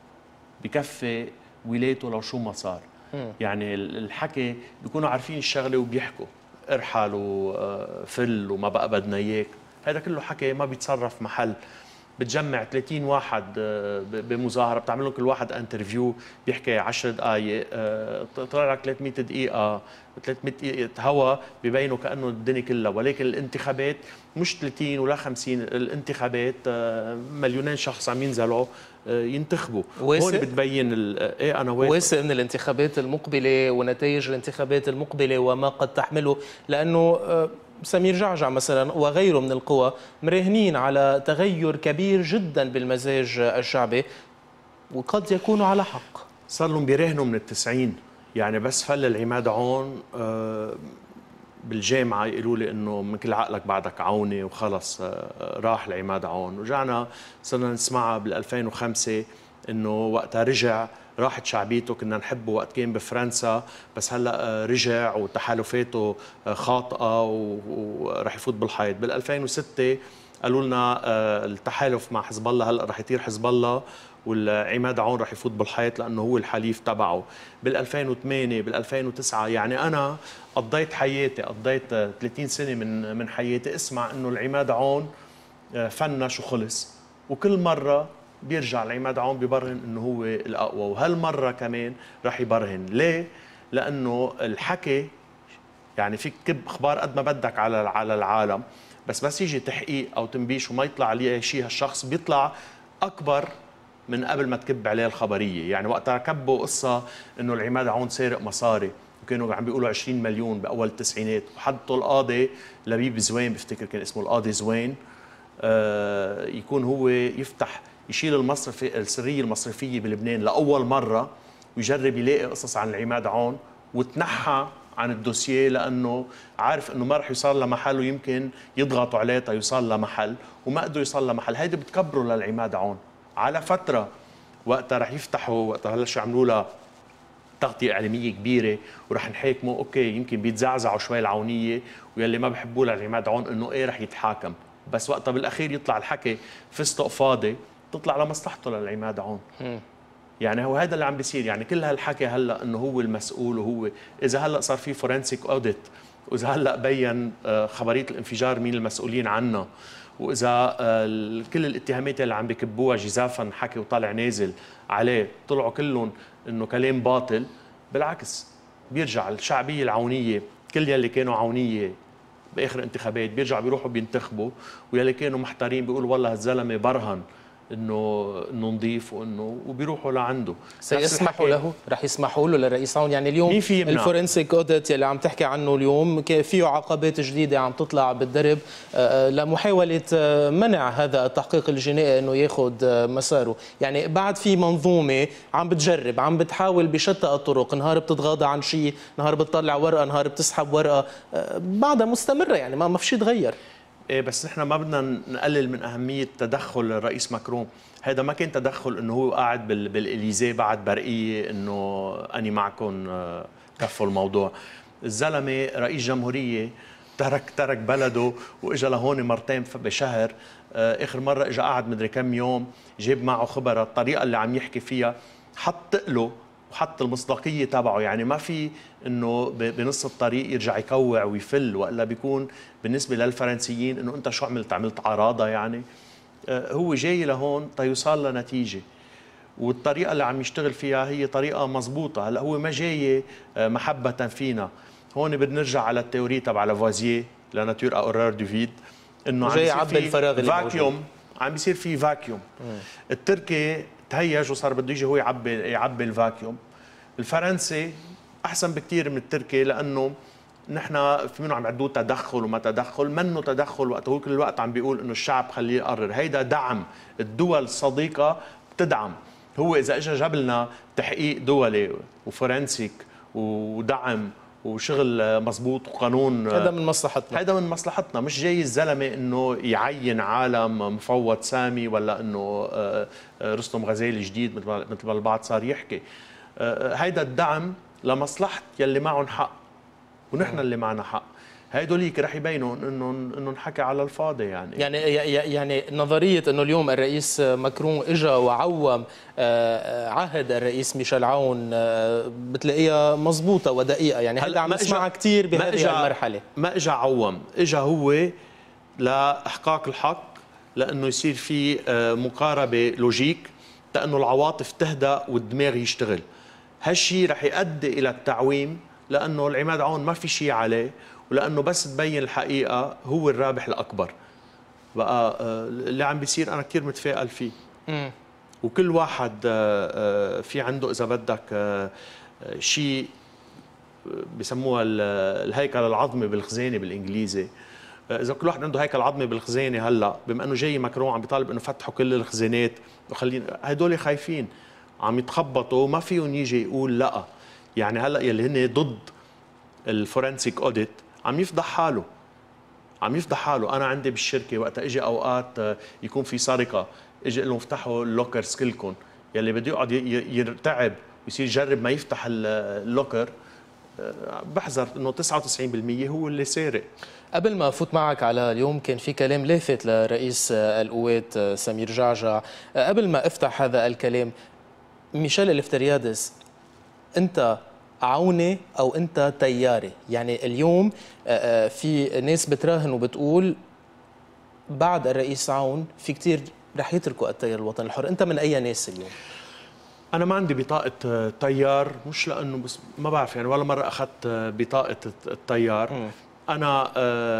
S2: بكفي ولايته لو شو ما صار. يعني الحكي بيكونوا عارفين الشغله وبيحكوا ارحل وفل وما بقى بدنا اياك، هذا كله حكي ما بيتصرف محل. بتجمع 30 واحد بمظاهره، بتعمل لهم كل واحد انترفيو بيحكي 10 دقائق، طلع لك 300 دقيقه 300 دقيقه هوا ببينوا كانه الدنيا كلها. ولكن الانتخابات مش 30 ولا 50، الانتخابات مليونين شخص عم ينزلوا ينتخبوا. هون بتبين ايه انا
S1: واثق من الانتخابات المقبله ونتائج الانتخابات المقبله وما قد تحمله، لانه سمير جعجع مثلا وغيره من القوى مراهنين على تغير كبير جدا بالمزاج الشعبي، وقد يكونوا على حق.
S2: صار لهم بيراهنوا من ال90، يعني بس فل العماد عون بالجامعه يقولوا لي انه من كل عقلك بعدك عوني وخلص راح العماد عون. رجعنا صرنا نسمعها بال2005 انه وقتها رجع راحت شعبيته، كنا نحبه وقت كان بفرنسا، بس هلا رجع وتحالفاته خاطئه ورح يفوت بالحيط. بال2006 قالوا لنا التحالف مع حزب الله هلا رح يطير حزب الله والعماد عون رح يفوت بالحيط لانه هو الحليف تبعه. بال2008 بال2009 يعني انا قضيت حياتي، قضيت 30 سنه من حياتي اسمع انه العماد عون فنش وخلص، وكل مره بيرجع العماد عون بيبرهن انه هو الاقوى، وهالمره كمان رح يبرهن. ليه؟ لانه الحكي يعني فيك كب اخبار قد ما بدك على العالم، بس يجي تحقيق او تنبيش وما يطلع عليه شيء، هالشخص بيطلع اكبر من قبل ما تكب عليه الخبريه. يعني وقتها كبوا قصه انه العماد عون سارق مصاري، وكانوا عم بيقولوا 20 مليون باول التسعينات، وحطوا القاضي لبيب زوين، بفتكر كان اسمه القاضي زوين، يكون هو يفتح يشيل السريه المصرفيه بلبنان لاول مره، ويجرب يلاقي قصص عن العماد عون، وتنحى عن الدوسيه لانه عارف انه ما رح يوصل لمحل، ويمكن يضغطوا عليه تيوصل لمحل، وما قدروا يوصل لمحل. هيدي بتكبروا للعماد عون على فتره، وقتها رح يفتحوا، وقتها هلا شو عملوا لها تغطيه اعلاميه كبيره ورح نحاكمه. اوكي يمكن بيتزعزعوا شوي العونيه، ويلي ما بحبوا للعماد عون انه ايه رح يتحاكم، بس وقتها بالاخير يطلع الحكي فستق فاضي، تطلع لمصلحته للعماد عون. يعني هو هذا اللي عم بيصير. يعني كل هالحكي هلا انه هو المسؤول، وهو اذا هلا صار في فورنسيك اوديت، واذا هلا بين خبريه الانفجار مين المسؤولين عنها، واذا كل الاتهامات اللي عم بكبوها جزافا حكي وطالع نازل عليه طلعوا كلهم انه كلام باطل، بالعكس بيرجع الشعبيه العونيه، كل يلي كانوا عونيه باخر انتخابات بيرجعوا بيروحوا بينتخبوا، ويلي كانوا محتارين بيقولوا والله هالزلمه برهن انه نضيف وبيروحوا لعنده.
S1: سيسمحوا له؟ رح يسمحوا له للرئيس عون؟ يعني اليوم الفورنسيك اوديت اللي عم تحكي عنه اليوم فيه عقبات جديده عم تطلع بالدرب لمحاوله منع هذا التحقيق الجنائي انه ياخذ مساره. يعني بعد في منظومه عم بتجرب، عم بتحاول بشتى الطرق، نهار بتتغاضى عن شيء، نهار بتطلع ورقه، نهار بتسحب ورقه، بعدها مستمره، يعني ما في شيء تغير.
S2: ايه بس نحن ما بدنا نقلل من اهميه تدخل الرئيس ماكرون. هذا ما كان تدخل انه هو قاعد بالاليزيه بعد برقيه انه اني معكم كفوا الموضوع. الزلمه رئيس جمهوريه ترك بلده واجا لهون مرتين بشهر. اخر مره اجى قعد مدري كم يوم، جاب معه خبراء، الطريقه اللي عم يحكي فيها حط له وحط المصداقيه تبعه. يعني ما في انه بنص الطريق يرجع يكوع ويفل، والا بيكون بالنسبه للفرنسيين انه انت شو عملت عراضه يعني. هو جاي لهون تيوصل لنتيجه، والطريقه اللي عم يشتغل فيها هي طريقه مزبوطه. هلا هو ما جاي محبه فينا. هون بنرجع على التيوري تبع لافوازييه لناتور اورار دو فيد، انه عم
S1: جاي يعبي الفراغ اللي
S2: فاكيوم، عم بيصير في فاكيوم. التركي تهيج وصار بده يجي هو يعبي الفاكيوم. الفرنسي احسن بكثير من التركي، لانه نحن في منه عم يعدوه تدخل وما تدخل، منه تدخل وقت هو كل الوقت عم بيقول انه الشعب خليه يقرر. هيدا دعم، الدول الصديقه بتدعم. هو اذا اجى جاب لنا تحقيق دولي وفورنسيك ودعم وشغل مزبوط وقانون،
S1: هذا من مصلحتنا.
S2: هذا من مصلحتنا. مش جاي الزلمه انه يعين عالم مفوض سامي، ولا انه رستم غزالي جديد مثل ما البعض صار يحكي. هيدا الدعم لمصلحه يلي معهم حق، ونحن اللي معنا حق. هيدوليك رح يبينوا انه انحكى على الفاضي
S1: يعني نظريه انه اليوم الرئيس ماكرون اجى وعوم عهد الرئيس ميشيل عون بتلاقيها مضبوطه ودقيقه. يعني هلا عم نسمعها كثير بهذه المرحله.
S2: ما اجى عوم، اجى هو لاحقاق الحق، لانه يصير في مقاربه لوجيك، لانه العواطف تهدأ والدماغ يشتغل. هالشيء رح يؤدي الى التعويم، لانه العماد عون ما في شيء عليه، ولانه بس تبين الحقيقه هو الرابح الاكبر. بقى اللي عم بيصير انا كثير متفائل فيه. وكل واحد في عنده اذا بدك شيء بسموها الهيكل العظمي بالخزانه بالانجليزي. اذا كل واحد عنده هيكل عظمي بالخزانه، هلا بما انه جاي ماكرون عم بيطالب انه فتحوا كل الخزانات وخلينا، هدول خايفين عم يتخبطوا، ما فيهم يجي يقول لا. يعني هلا يلي هن ضد الفورنسيك اوديت عم يفضح حاله، عم يفضح حاله. انا عندي بالشركه وقت اجي اوقات يكون في سرقه، اجي اقول لهم افتحوا اللوكرز كلكم، يلي بده يقعد يرتعب ويصير يجرب ما يفتح اللوكر، بحذر انه 99% هو اللي سارق.
S1: قبل ما افوت معك على اليوم، كان في كلام لافت لرئيس القوات سمير جعجع. قبل ما افتح هذا الكلام، ميشيل الفتريادس، انت عوني او انت تياري؟ يعني اليوم في ناس بتراهن وبتقول بعد الرئيس عون في كثير رح يتركوا التيار الوطني الحر. انت من اي ناس اليوم؟
S2: انا ما عندي بطاقه تيار، مش لانه بس ما بعرف يعني، ولا مره اخذت بطاقه التيار. انا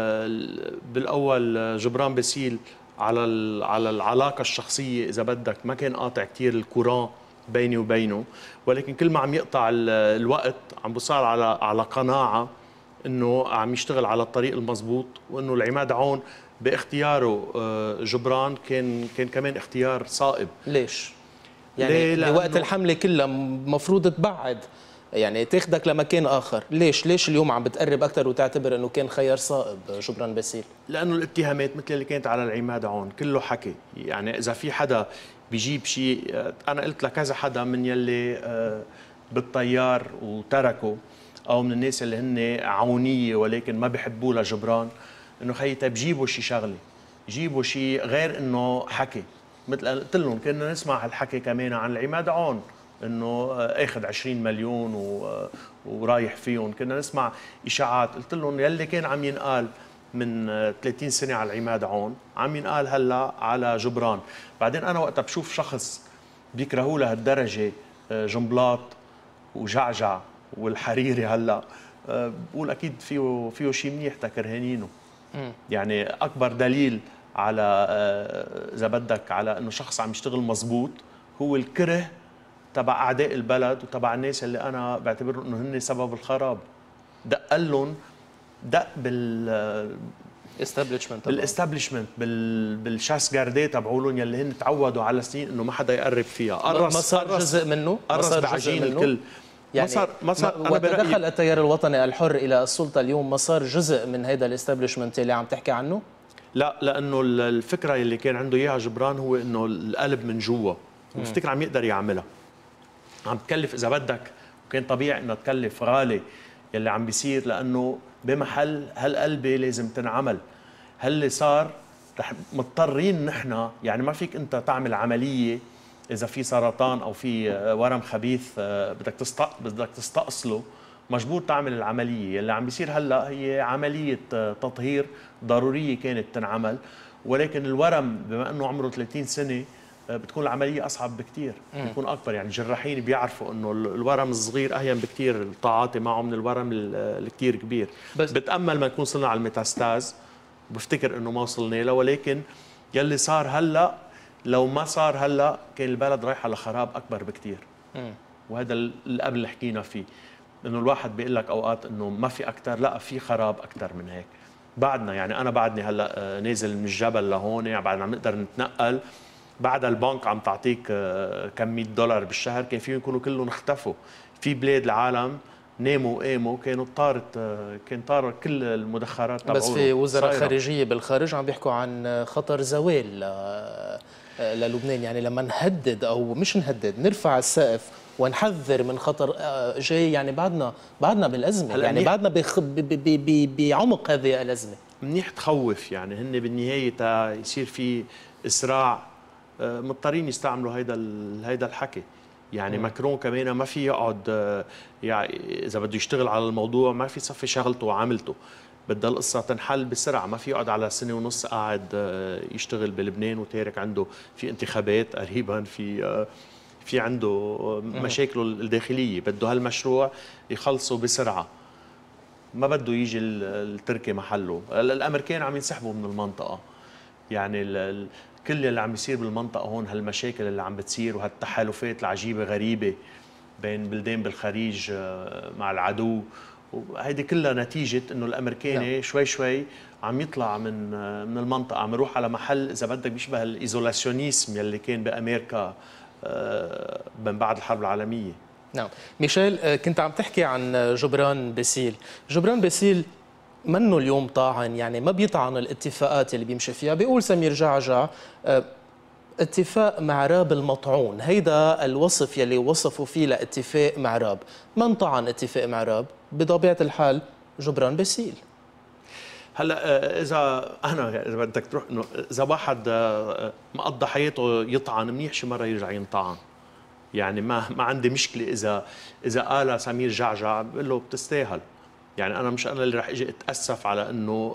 S2: بالاول جبران باسيل على العلاقه الشخصيه اذا بدك ما كان قاطع كثير الكوران بيني وبينه، ولكن كل ما عم يقطع الوقت عم بصار على قناعه انه عم يشتغل على الطريق المضبوط، وانه العماد عون باختياره جبران كان كمان اختيار صائب.
S1: ليش؟ يعني بوقت الحمله كلها المفروض تبعد، يعني تاخدك لمكان اخر. ليش اليوم عم بتقرب اكثر وتعتبر انه كان خيار صائب جبران باسيل؟
S2: لانه الاتهامات مثل اللي كانت على العماد عون كله حكي. يعني اذا في حدا بيجيب شيء، انا قلت لكذا حدا من يلي بالطيار وتركوا، او من الناس اللي هن عونيه ولكن ما بيحبوا لجبران، انه خيي بجيبوا شيء شغله، جيبوا شيء غير انه حكي. مثل قلت لهم كنا نسمع هالحكي كمان عن العماد عون، انه اخذ 20 مليون ورايح فيهم. كنا نسمع اشاعات، قلت لهم يلي كان عم ينقال من 30 سنه على العماد عون عم ينقال هلا على جبران. بعدين انا وقتها بشوف شخص بيكرهوه لهالدرجه، جنبلاط وجعجع والحريري، هلا بقول اكيد فيه شيء منيح تكرهانينه. يعني اكبر دليل على اذا بدك على انه شخص عم يشتغل مزبوط هو الكره تبع اعداء البلد وتبع الناس اللي انا بعتبر انه هن سبب الخراب. دق لهم دق بالاستابلشمنت بالشاس جارديه تبعولهم يلي هن تعودوا على سنين انه ما حدا يقرب فيها.
S1: قرص جزء منه،
S2: قرص بعجين الكل.
S1: يعني ما صار وتدخل التيار الوطني الحر الى السلطه اليوم، ما صار جزء من هذا الاستابلشمنت اللي عم تحكي عنه؟
S2: لا، لانه الفكره اللي كان عنده اياها جبران هو انه القلب من جوا، بفتكر عم يقدر يعملها. عم تكلف اذا بدك، وكان طبيعي انها تكلف غالي يلي عم بيصير، لانه بمحل هالقلبه لازم تنعمل. هاللي صار رح مضطرين نحن، يعني ما فيك انت تعمل عمليه اذا في سرطان او في ورم خبيث بدك تستأصله، مجبور تعمل العمليه. اللي عم بيصير هلا هي عمليه تطهير ضروريه كانت تنعمل، ولكن الورم بما انه عمره 30 سنه بتكون العمليه اصعب بكثير، بتكون اكبر. يعني الجراحين بيعرفوا انه الورم الصغير اهين بكثير التعاطي معه من الورم الكثير كبير. بس بتامل ما نكون صرنا على الميتاستاز، بفتكر انه ما وصلنا له، ولكن يلي صار هلا لو ما صار هلا كان البلد رايحه لخراب اكبر بكثير. وهذا اللي قبل حكينا فيه، انه الواحد بيقول لك اوقات انه ما في اكثر، لا في خراب اكثر من هيك. بعدنا يعني انا بعدني هلا نازل من الجبل لهون، يعني بعدنا عم نقدر نتنقل. بعد البنك عم تعطيك كم $100 بالشهر، كان فيهم يكونوا كلهم اختفوا. في بلاد العالم ناموا وقاموا كانوا كان طار كل المدخرات تبعهم.
S1: بس في وزراء خارجيه بالخارج عم بيحكوا عن خطر زوال للبنان. يعني لما نهدد او مش نهدد، نرفع السقف ونحذر من خطر جاي، يعني بعدنا بالازمه، يعني بعدنا بعمق هذه الازمه.
S2: منيح تخوف، يعني هن بالنهايه يصير في اسراع، مضطرين يستعملوا هيدا الحكي. يعني ماكرون كمان ما في يقعد، يعني اذا بده يشتغل على الموضوع ما في يصفي شغلته وعملته، بدها القصه تنحل بسرعه. ما في يقعد على سنه ونص قاعد يشتغل بلبنان وتارك عنده في انتخابات قريبا، في عنده مشاكله الداخليه، بده هالمشروع يخلصه بسرعه، ما بده يجي التركي محله. الامريكان عم ينسحبوا من المنطقه، يعني كل اللي عم يصير بالمنطقه هون، هالمشاكل اللي عم بتصير وهالتحالفات العجيبه غريبه بين بلدان بالخليج مع العدو، وهيدي كلها نتيجه انه الامريكاني شوي شوي عم يطلع من المنطقه، عم يروح على محل اذا بدك بيشبه الايزولاسيونيزم يلي كان بامريكا من بعد الحرب العالميه.
S1: نعم ميشيل، كنت عم تحكي عن جبران باسيل. جبران باسيل منه اليوم طاعن، يعني ما بيطعن الاتفاقات اللي بيمشي فيها. بيقول سمير جعجع اتفاق معراب المطعون، هيدا الوصف يلي وصفوا فيه لاتفاق معراب. من طعن اتفاق معراب؟ بطبيعة الحال جبران باسيل.
S2: هلا اذا بدك تروح انه اذا واحد مقضى حياته يطعن، منيح شي مره يرجع ينطعن. يعني ما عندي مشكله اذا قال سمير جعجع بقول له بتستاهل. يعني انا مش انا اللي رح اجي اتاسف على انه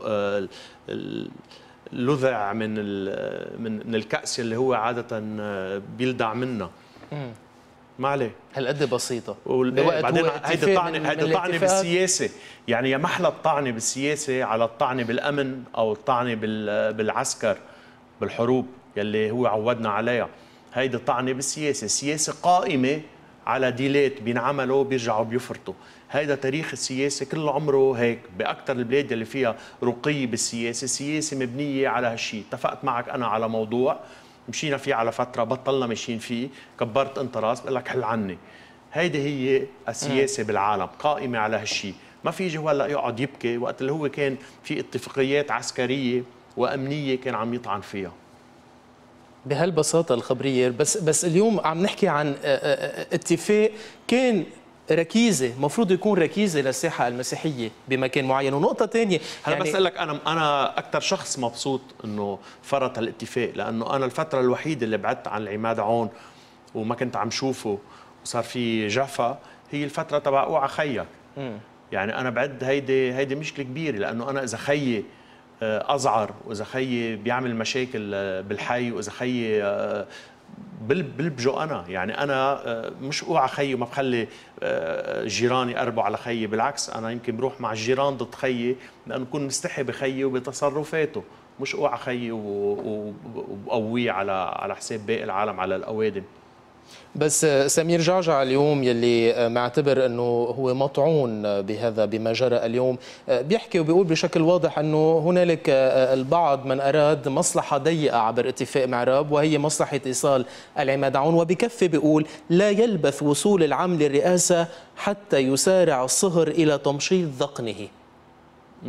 S2: لذع من الكأس اللي هو عاده بيلدع منها. ما عليه،
S1: هالقد بسيطه.
S2: بعدين هيدا طعنه بالسياسه، يعني يا محلى الطعنه بالسياسه على الطعنه بالامن او الطعنه بالعسكر بالحروب يلي هو عودنا عليها. هيدا طعنه بالسياسه، السياسه قائمه على ديلات بينعملوا بيرجعوا بيفرطوا. هيدا تاريخ السياسه كل عمره هيك باكثر البلاد اللي فيها رقي بالسياسه. السياسه مبنيه على هالشيء. اتفقت معك انا على موضوع، مشينا فيه على فتره، بطلنا ماشيين فيه، كبرت انت راس بقول لك حل عني. هيدي هي السياسه بالعالم، قائمه على هالشيء. ما في يجي هلا يقعد يبكي وقت اللي هو كان في اتفاقيات عسكريه وامنيه كان عم يطعن فيها
S1: بهالبساطه الخبريه. بس اليوم عم نحكي عن اتفاق كان ركيزه، مفروض يكون ركيزه للساحه المسيحيه بمكان معين. ونقطه ثانيه،
S2: يعني بس اقول لك انا اكثر شخص مبسوط انه فرط هالاتفاق، لانه انا الفتره الوحيده اللي بعدت عن العماد عون وما كنت عم شوفه وصار في جفا هي الفتره تبع اوعى خيك. يعني انا بعد هيدي مشكله كبيره، لانه انا اذا خيي ازعر واذا خيي بيعمل مشاكل بالحي واذا خيي بلبجو انا، يعني انا مش اوعى خيي وما بخلي جيراني قربوا على خيي، بالعكس انا يمكن بروح مع الجيران ضد خيي لانه بكون مستحي بخيي وبتصرفاته، مش اوعى خيي وبقويه على حساب باقي العالم على الأوادم.
S1: بس سمير جعجع اليوم يلي معتبر انه هو مطعون بهذا بما جرى اليوم، بيحكي وبيقول بشكل واضح انه هنالك البعض من اراد مصلحه ضيقه عبر اتفاق معراب وهي مصلحه ايصال العماد عون، وبكفي بيقول لا يلبث وصول العم للرئاسه حتى يسارع الصهر الى تمشيط ذقنه.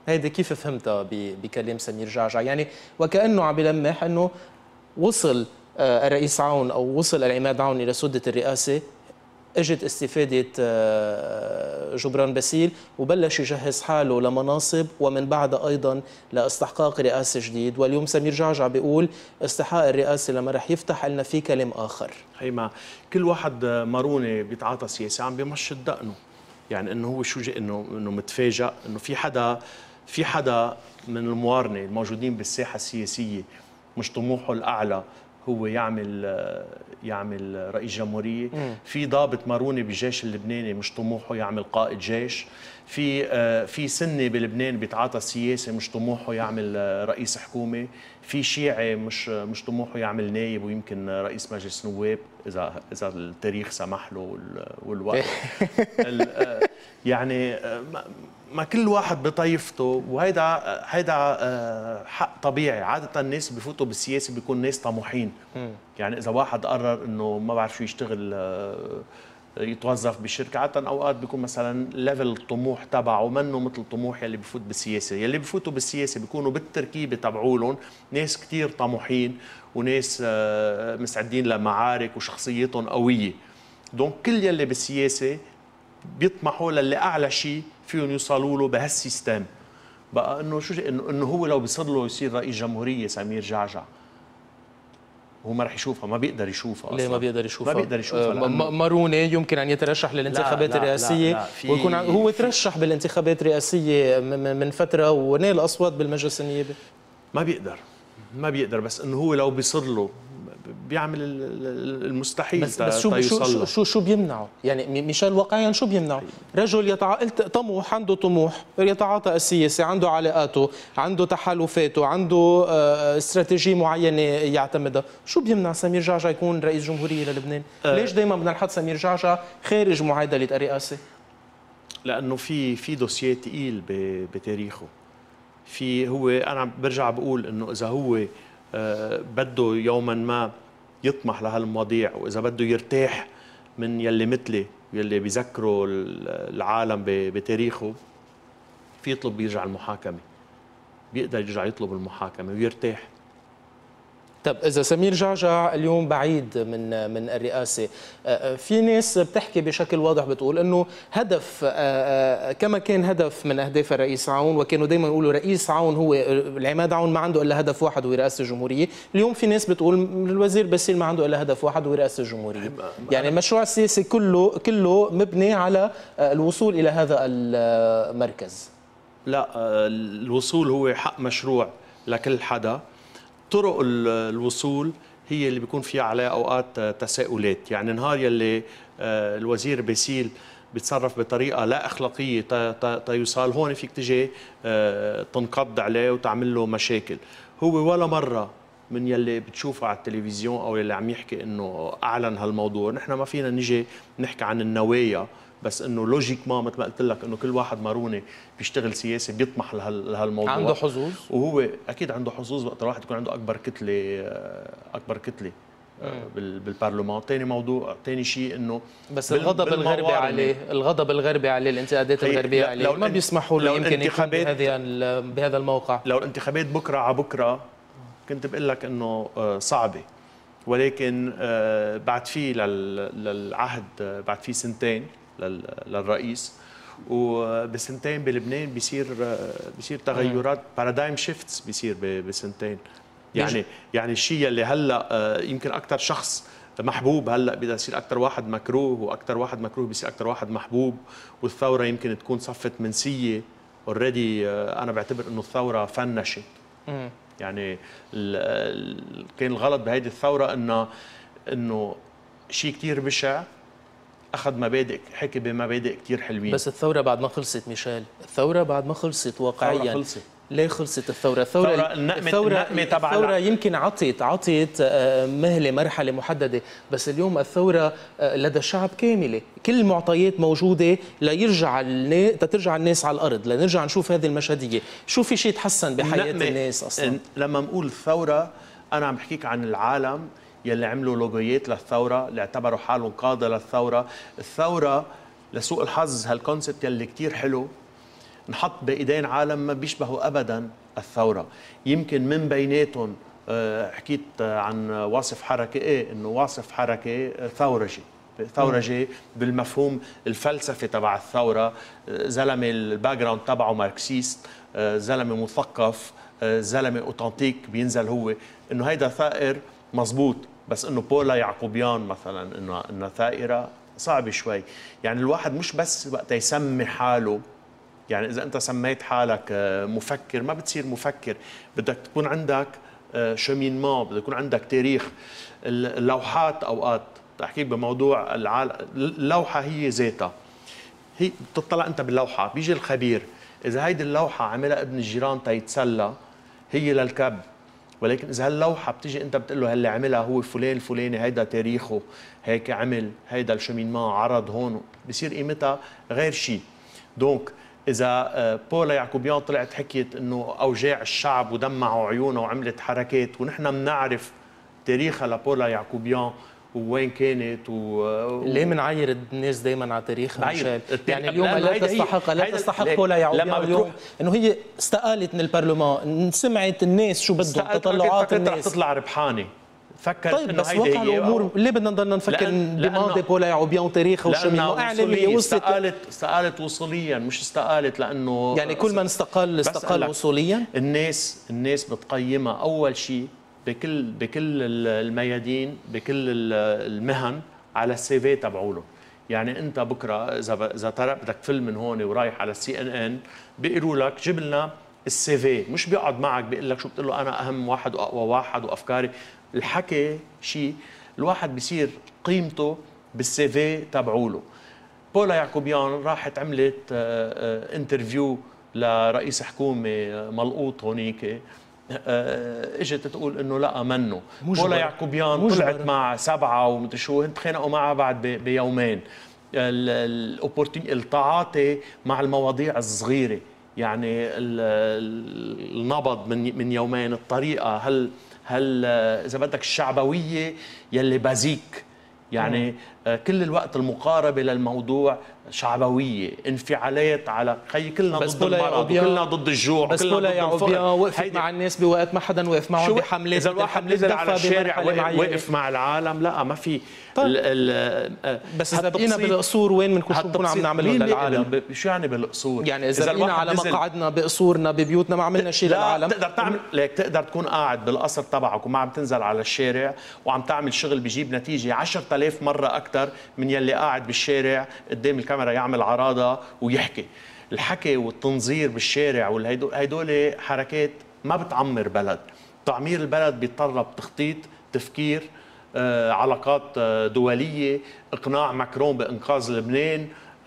S1: هيدي كيف فهمتها بكلام سمير جعجع؟ يعني وكأنه عم بيلمح أنه وصل الرئيس عون أو وصل العماد عون إلى سدة الرئاسة، اجت استفادة جبران باسيل وبلش يجهز حاله لمناصب ومن بعدها أيضا لاستحقاق رئاسة جديد. واليوم سمير جعجع بيقول استحقاق الرئاسة لما رح يفتح لنا في كلام آخر.
S2: هيما كل واحد ماروني بيتعاطى سياسي عم بيمشط دقنه، يعني انه هو شو انه متفاجئ انه في حدا من الموارنه الموجودين بالساحه السياسيه مش طموحه الاعلى هو يعمل رئيس جمهوريه. في ضابط ماروني بالجيش اللبناني مش طموحه يعمل قائد جيش. في سني بلبنان بيتعاطى السياسه مش طموحه يعمل رئيس حكومه. في شيعي مش طموحه يعمل نايب ويمكن رئيس مجلس نواب اذا التاريخ سمح له والوقت. يعني ما كل واحد بطيفته، وهيدا حق طبيعي. عادة الناس بفوتوا بالسياسة بيكون ناس طموحين. يعني إذا واحد قرر إنه ما بعرف شو يشتغل يتوظف بشركة، عادة أوقات بيكون مثلا ليفل الطموح تبعه منه مثل الطموح يلي بفوت بالسياسة. يلي بفوتوا بالسياسة بيكونوا بالتركيبة تبعولهم ناس كتير طموحين وناس مستعدين لمعارك وشخصيتهم قوية. دونك كل يلي بالسياسة بيطمحوا للي اعلى شيء فيهم يوصلوا له بهالسيستم. بقى انه شو انه هو لو بيصير له يصير رئيس جمهوريه سمير جعجع هو ما رح يشوفها، ما بيقدر يشوفها
S1: اصلا. ليه ما بيقدر يشوفها؟
S2: ما بيقدر يشوفها
S1: ماروني يمكن ان يترشح للانتخابات الرئاسيه. لا ويكون هو ترشح بالانتخابات الرئاسيه من فتره ونال اصوات بالمجلس النيابي.
S2: ما بيقدر بس انه هو لو بيصير له بيعمل المستحيل.
S1: بس شو بيمنعه؟ يعني مشان واقعيا شو بيمنعه؟ رجل طموح، عنده طموح، يتعاطى السياسة، عنده علاقاته، عنده تحالفاته، عنده استراتيجية معينة يعتمدها. شو بيمنع سمير جعجع يكون رئيس جمهورية للبنان؟ ليش دائما بدنا نحط سمير جعجع خارج معادلة الرئاسة؟
S2: لأنه في دوسييه ثقيل بتاريخه. هو أنا برجع بقول إنه إذا هو بده يوما ما يطمح لهالمواضيع، واذا بده يرتاح من يلي مثلي يلي بيذكروا العالم بتاريخه، في يطلب يرجع المحاكمه. بيقدر يرجع يطلب المحاكمه ويرتاح.
S1: طب إذا سمير جعجع اليوم بعيد من الرئاسة، في ناس بتحكي بشكل واضح بتقول إنه هدف كما كان هدف من أهداف الرئيس عون، وكانوا دائما يقولوا رئيس عون هو العماد عون ما عنده إلا هدف واحد هو رئاسة الجمهورية. اليوم في ناس بتقول الوزير باسيل ما عنده إلا هدف واحد هو رئاسة الجمهورية. يعني المشروع السياسي كله مبني على الوصول إلى هذا المركز.
S2: لا، الوصول هو حق مشروع لكل حدا. طرق الوصول هي اللي بيكون فيها عليها اوقات تساؤلات. يعني نهار يلي الوزير باسيل بيتصرف بطريقه لا اخلاقيه تيوصل هون، فيك تجي تنقض عليه وتعمل له مشاكل. هو ولا مره من يلي بتشوفه على التلفزيون او يلي عم يحكي انه اعلن هالموضوع. نحن ما فينا نجي نحكي عن النوايا، بس انه لوجيكمان مثل ما قلت لك انه كل واحد ماروني بيشتغل سياسي بيطمح لهالموضوع.
S1: عنده حظوظ،
S2: وهو اكيد عنده حظوظ وقت الواحد يكون عنده اكبر كتله بالبرلمان. ثاني موضوع، ثاني شيء انه
S1: بس الغضب الغربي عليه، الانتقادات الغربيه عليه ما بيسمحوا له يمكن يكون بهذا الموقع.
S2: لو الانتخابات بكره على بكره كنت بقول لك انه صعبه، ولكن بعد في للعهد بعد في سنتين للرئيس، وبسنتين بلبنان بيصير تغيرات، بارادايم شيفتس بيصير بسنتين. يعني الشيء اللي هلا يمكن اكثر شخص محبوب هلا بده يصير اكثر واحد مكروه، واكثر واحد مكروه بيصير اكثر واحد محبوب. والثوره يمكن تكون صفت منسيه اوريدي. انا بعتبر انه الثوره فنشت. يعني كان الغلط بهيدي الثوره انه شيء كثير بشع اخذ مبادئ، حكي بمبادئ كثير حلوين.
S1: بس الثوره بعد ما خلصت ميشيل، الثوره بعد ما خلصت واقعيا.
S2: خلصت.
S1: ليه خلصت الثوره؟ الثوره يمكن عطت مهله، مرحله محدده، بس اليوم الثوره لدى الشعب كامله، كل المعطيات موجوده ترجع الناس على الارض، لنرجع نشوف هذه المشهديه. شو في شيء تحسن بحياه الناس اصلا؟
S2: لما نقول الثوره انا عم بحكيك عن العالم يلي عملوا لوجويات للثوره، اللي اعتبروا حالهم قاده للثوره. الثوره لسوء الحظ هالكونسبت يلي كثير حلو نحط بايدين عالم ما بيشبهوا ابدا الثوره. يمكن من بيناتهم حكيت عن واصف حركه، انه واصف حركه ثورجي بالمفهوم الفلسفي تبع الثوره، زلمه الباك جراوند تبعه ماركسيست، زلمه مثقف، زلمه اوتنتيك، بينزل هو انه هيدا ثائر مزبوط. بس انه بولا يعقوبيان مثلا انه ثائره صعب شوي. يعني الواحد مش بس وقت يسمي حاله، يعني اذا انت سميت حالك مفكر ما بتصير مفكر، بدك تكون عندك شمينمان، بدك يكون عندك تاريخ. اللوحات اوقات تحكيك بموضوع اللوحه هي ذاتها، هي بتطلع انت باللوحه، بيجي الخبير اذا هيدي اللوحه عملها ابن الجيران تيتسلى هي للكب، ولكن اذا هاللوحه بتيجي انت بتقول له اللي عملها هو فلان الفلاني، هيدا تاريخه، هيك عمل، هيدا الشمينمان عرض هون، بصير قيمتها غير شيء. دونك اذا بولا يعقوبيان طلعت حكيت انه اوجاع الشعب ودمعوا عيونه وعملت حركات، ونحن بنعرف تاريخها لبولا يعقوبيان ووين كانت
S1: ليه بنعير الناس دائما على تاريخها مشان؟ يعني اليوم لا تستحق
S2: بولا
S1: يعقوبيان اليوم انه هي استقالت من البرلمان، سمعت الناس شو بدهم، تطلعات الناس
S2: رح تطلع ربحانه. فكرت
S1: طيب بس وقع الامور ليه بدنا نضلنا نفكر بماضي بولا يعقوبيان وتاريخها وشمينمان؟ اعلاميه
S2: استقالت وصوليا، مش استقالت لانه
S1: يعني كل من استقال وصوليا.
S2: الناس بتقيمها اول شيء بكل الميادين، بكل المهن على السي في تبعوله. يعني انت بكره اذا بدك فيلم من هون ورايح على CNN بيقولوا لك جيب لنا السي في، مش بيقعد معك بيقول لك شو بتقول له انا اهم واحد واقوى واحد وافكاري. الحكي شيء الواحد بيصير قيمته بالسي في تبعوله. بولا يعقوبيان راحت عملت انترفيو لرئيس حكومه ملقوط هونيك، اجت تقول انه لا منه. بولا يعقوبيان طلعت مع 7 ومدري شو، تخانقوا معها بعد بيومين. التعاطي مع المواضيع الصغيره، يعني النبض من يومين، الطريقه، هل اذا بدك الشعبويه يلي بازيك، يعني كل الوقت المقاربه للموضوع شعبويه، انفعالات على خي كلنا ضد المرض وكلنا ضد الجوع.
S1: بس بولا يعقوبيان وقفت مع الناس بوقت ما حدا وقف معهم بحمله.
S2: اذا الواحد نزل على الشارع وقف مع العالم، لا ما في.
S1: طيب بس اذا بقينا بالقصور وين بنكون شو بنكون عم نعمله للعالم؟
S2: شو يعني بالقصور؟
S1: يعني اذا بقينا على مقعدنا بقصورنا ببيوتنا ما عملنا شيء للعالم.
S2: تقدر تعمل ليك، تقدر تكون قاعد بالقصر تبعك وما عم تنزل على الشارع وعم تعمل شغل بيجيب نتيجه 10,000 مره اكثر من يلي قاعد بالشارع قدام الكاميرا يعمل عراضه ويحكي. الحكي والتنظير بالشارع هيدول حركات ما بتعمر بلد. تعمير البلد بيتطلب تخطيط، تفكير، علاقات دوليه، اقناع ماكرون بانقاذ لبنان،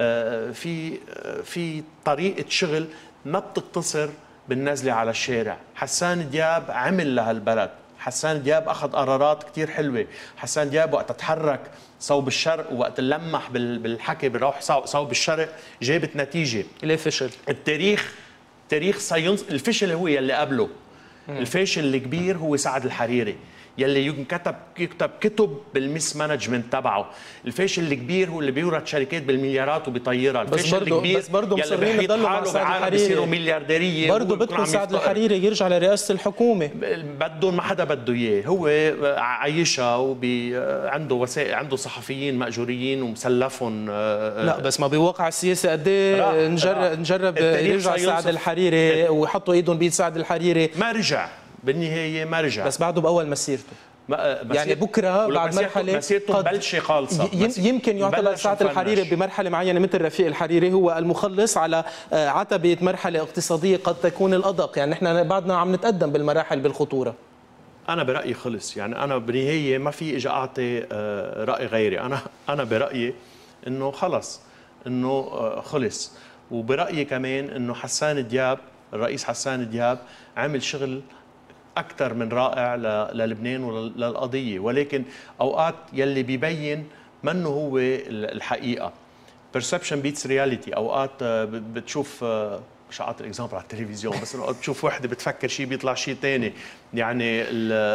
S2: في طريقه شغل ما بتقتصر بالنزله على الشارع. حسان دياب عمل لهالبلد، حسان دياب اخذ قرارات كثير حلوه، حسان دياب وقت تحرك صوب الشرق ووقت لمح بالحكي بروح صوب الشرق جابت نتيجه.
S1: ليه فشل؟
S2: التاريخ الفشل هو يلي قبله. الفاشل الكبير هو سعد الحريري يلي يكتب كتب بالميس مانجمنت تبعه. الفاشل الكبير هو اللي بيورث شركات بالمليارات وبيطيرها. الفاشل الكبير
S1: بس برضه مصرين يضلوا مع سعد الحريري،
S2: بيصيروا مليارديريه.
S1: برضه بدكم سعد الحريري يرجع لرئاسه الحكومه.
S2: بدهم، ما حدا بده اياه، هو عايشها عنده وسائل، عنده صحفيين ماجوريين ومسلفهم.
S1: لا بس ما بواقع السياسي قد ايه نجرب يرجع سعد الحريري ويحطوا ايدهم بيد سعد الحريري.
S2: ما رجع بالنهايه، ما رجع،
S1: بس بعده باول مسيرته. يعني بكره بعد مرحله
S2: مسيرته بلشة خالصه.
S1: يمكن يعتبر سعد الحريري بمرحله معينه مثل رفيق الحريري هو المخلص على عتبه مرحله اقتصاديه قد تكون الادق. يعني نحن بعدنا عم نتقدم بالمراحل بالخطوره.
S2: انا برايي خلص، يعني انا بالنهايه ما في اجي اعطي راي غيري. انا برايي انه خلص، انه خلص. وبرايي كمان انه حسان دياب، الرئيس حسان دياب عمل شغل أكثر من رائع للبنان وللقضية، ولكن أوقات يلي بيبين منه هو الحقيقة. perception beats reality. أوقات بتشوف، مش أعطي اكزامبل على التلفزيون، بس بتشوف وحدة بتفكر شيء بيطلع شيء ثاني. يعني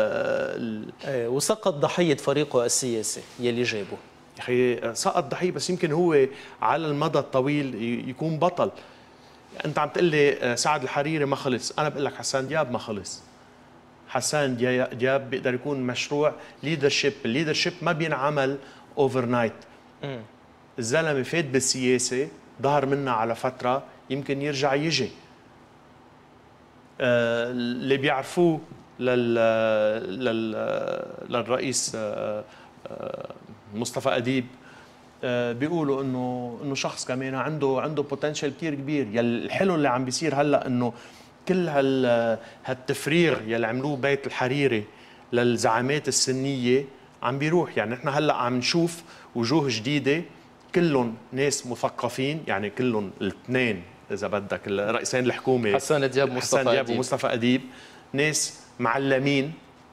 S1: وسقط ضحية فريقه السياسي يلي جابه.
S2: يا أخي سقط ضحية، بس يمكن هو على المدى الطويل يكون بطل. انت عم تقول لي سعد الحريري ما خلص، انا بقول لك حسان دياب ما خلص. حسان دياب بيقدر يكون مشروع ليدرشيب، الليدرشيب ما بينعمل اوفر نايت. الزلمه فات بالسياسه، ظهر منها على فتره، يمكن يرجع يجي. اللي بيعرفوه للرئيس مصطفى أديب بيقولوا انه شخص كمان عنده بوتنشل كثير كبير. الحلو اللي عم بيصير هلا انه كل هالتفريغ يلي عملوه بيت الحريري للزعامات السنيه عم بيروح. يعني نحن هلا عم نشوف وجوه جديده، كلهم ناس مثقفين، يعني كلهم الاثنين اذا بدك رئيسين الحكومه
S1: حسان دياب
S2: ومصطفى أديب، ناس معلمين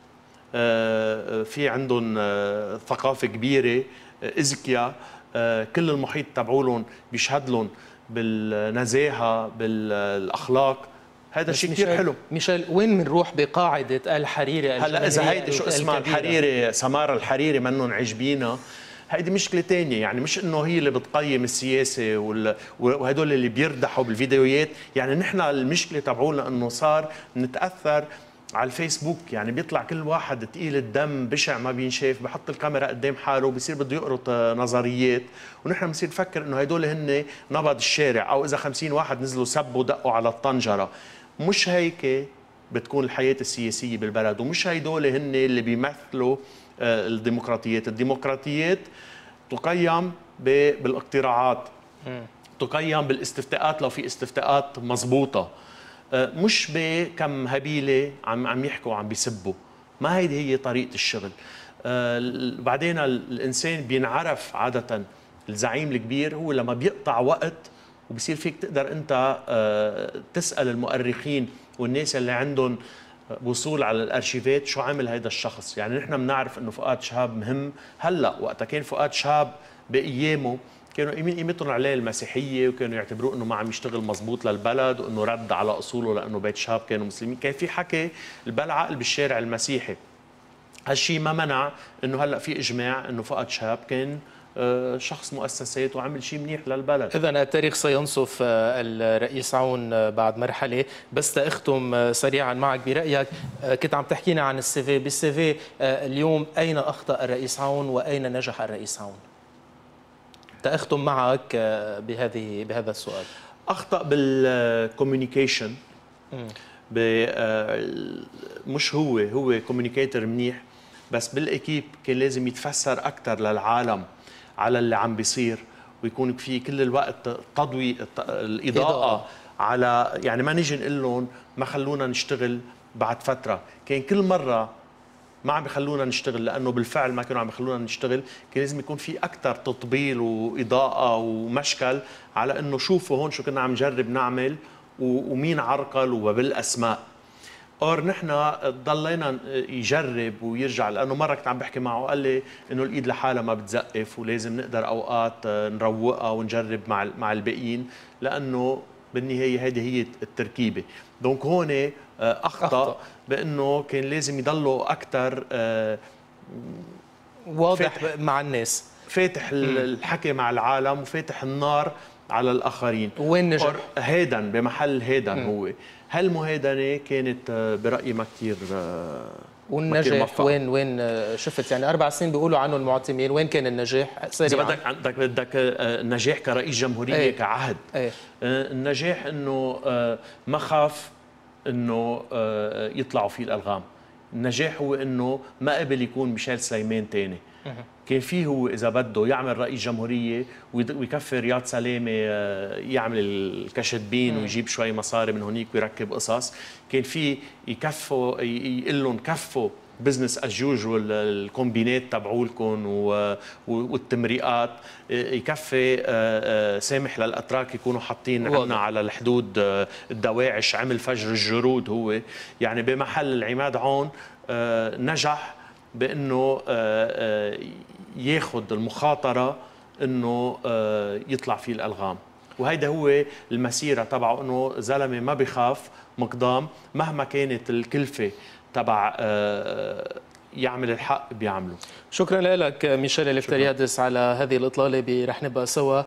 S2: في عندهم ثقافه كبيره، اذكياء، كل المحيط تبعولهم بيشهد لهم بالنزاهه بالاخلاق. هذا شيء كثير حلو.
S1: ميشيل، وين بنروح بقاعده الحريري؟
S2: هلا اذا هيدي شو اسمها الحريري، سمارة الحريري منهم عجبينا، هيدي مشكله ثانيه. يعني مش انه هي اللي بتقيم السياسه وهدول اللي بيردحوا بالفيديوهات. يعني نحن المشكله تبعولنا انه صار نتاثر على الفيسبوك. يعني بيطلع كل واحد تقيل الدم بشع ما بينشاف، بحط الكاميرا قدام حاله وبصير بده يقرط نظريات، ونحن بنصير نفكر انه هدول هن نبض الشارع، او اذا 50 واحد نزلوا سبوا دقوا على الطنجره. مش هيك بتكون الحياه السياسيه بالبلد، ومش هدول هن اللي بيمثلوا الديمقراطيات. الديمقراطيات تقيم بالاقتراعات، تقيم بالاستفتاءات لو في استفتاءات مضبوطه، مش بكم هبيله عم يحكوا وعم بيسبوا. ما هي طريقه الشغل. بعدين الانسان بينعرف عاده، الزعيم الكبير هو لما بيقطع وقت وبصير فيك تقدر انت تسال المؤرخين والناس اللي عندهم وصول على الارشيفات شو عمل هذا الشخص. يعني نحن بنعرف انه فؤاد شهاب مهم. هلا وقتها كان فؤاد شهاب بايامه كانوا قيمتهم عليه المسيحيه، وكانوا يعتبروه انه ما عم يشتغل مزبوط للبلد، وانه رد على اصوله لانه بيت شهاب كانوا مسلمين. كان في حكي البلع عقل بالشارع المسيحي. هالشيء ما منع انه هلا في اجماع انه فؤاد شهاب كان شخص مؤسسات وعمل شيء منيح للبلد.
S1: إذن التاريخ سينصف الرئيس عون بعد مرحلة. بس تأختم سريعا معك برأيك، كنت عم تحكينا عن السيفي، بالسيفي اليوم أين أخطأ الرئيس عون وأين نجح الرئيس عون؟ تأختم معك بهذا السؤال.
S2: أخطأ بالكوميونيكيشن. مش هو كوميونيكيتر منيح، بس بالاكيب كان لازم يتفسر اكثر للعالم على اللي عم بيصير، ويكون في كل الوقت تضوي الاضاءه على، يعني ما نيجي نقول لهم ما خلونا نشتغل بعد فتره. كان كل مره ما عم بيخلونا نشتغل لانه بالفعل ما كانوا عم بيخلونا نشتغل. كان لازم يكون في اكثر تطبيل واضاءه ومشكل على انه شوفوا هون شو كنا عم نجرب نعمل ومين عرقل وبالاسماء. اور نحن ضلينا يجرب ويرجع، لانه مره كنت عم بحكي معه قال لي انه الايد لحالها ما بتزقف، ولازم نقدر اوقات نروقها ونجرب مع الباقيين، لانه بالنهايه هذه هي التركيبه. دونك هون اخطا بانه كان لازم يضلوا اكثر
S1: واضح مع الناس،
S2: فاتح الحكي مع العالم وفاتح النار على الاخرين.
S1: وين نجح؟
S2: هيدن بمحل هيدن. هو هالمهادنه كانت برايي ما كثير
S1: والنجاح وين شفت؟ يعني 4 سنين بيقولوا عنه المعتمين، وين كان النجاح؟
S2: اذا بدك النجاح كرئيس جمهوريه كعهد. النجاح انه ما خاف انه يطلعوا فيه الالغام. النجاح هو انه ما قبل يكون ميشيل سليمان ثاني. كان فيه هو اذا بده يعمل رئيس جمهوريه ويكفي رياض سلامه يعمل الكشتبين ويجيب شوي مصاري من هونيك ويركب قصص. كان فيه يكفوا يقول لهم كفوا بزنس از يوجوال، الكومبينات تبعولكم والتمريقات. يكفي سامح للاتراك يكونوا حاطين عنا على الحدود الدواعش. عمل فجر الجرود هو. يعني بمحل العماد عون نجح بانه ياخذ المخاطره انه يطلع فيه الالغام. وهيدا هو المسيره تبعه، انه زلمه ما بخاف مقدام مهما كانت الكلفه تبع يعمل الحق بيعمله.
S1: شكرا لك ميشيل الفتريادس على هذه الاطلاله برح نبقى سوا.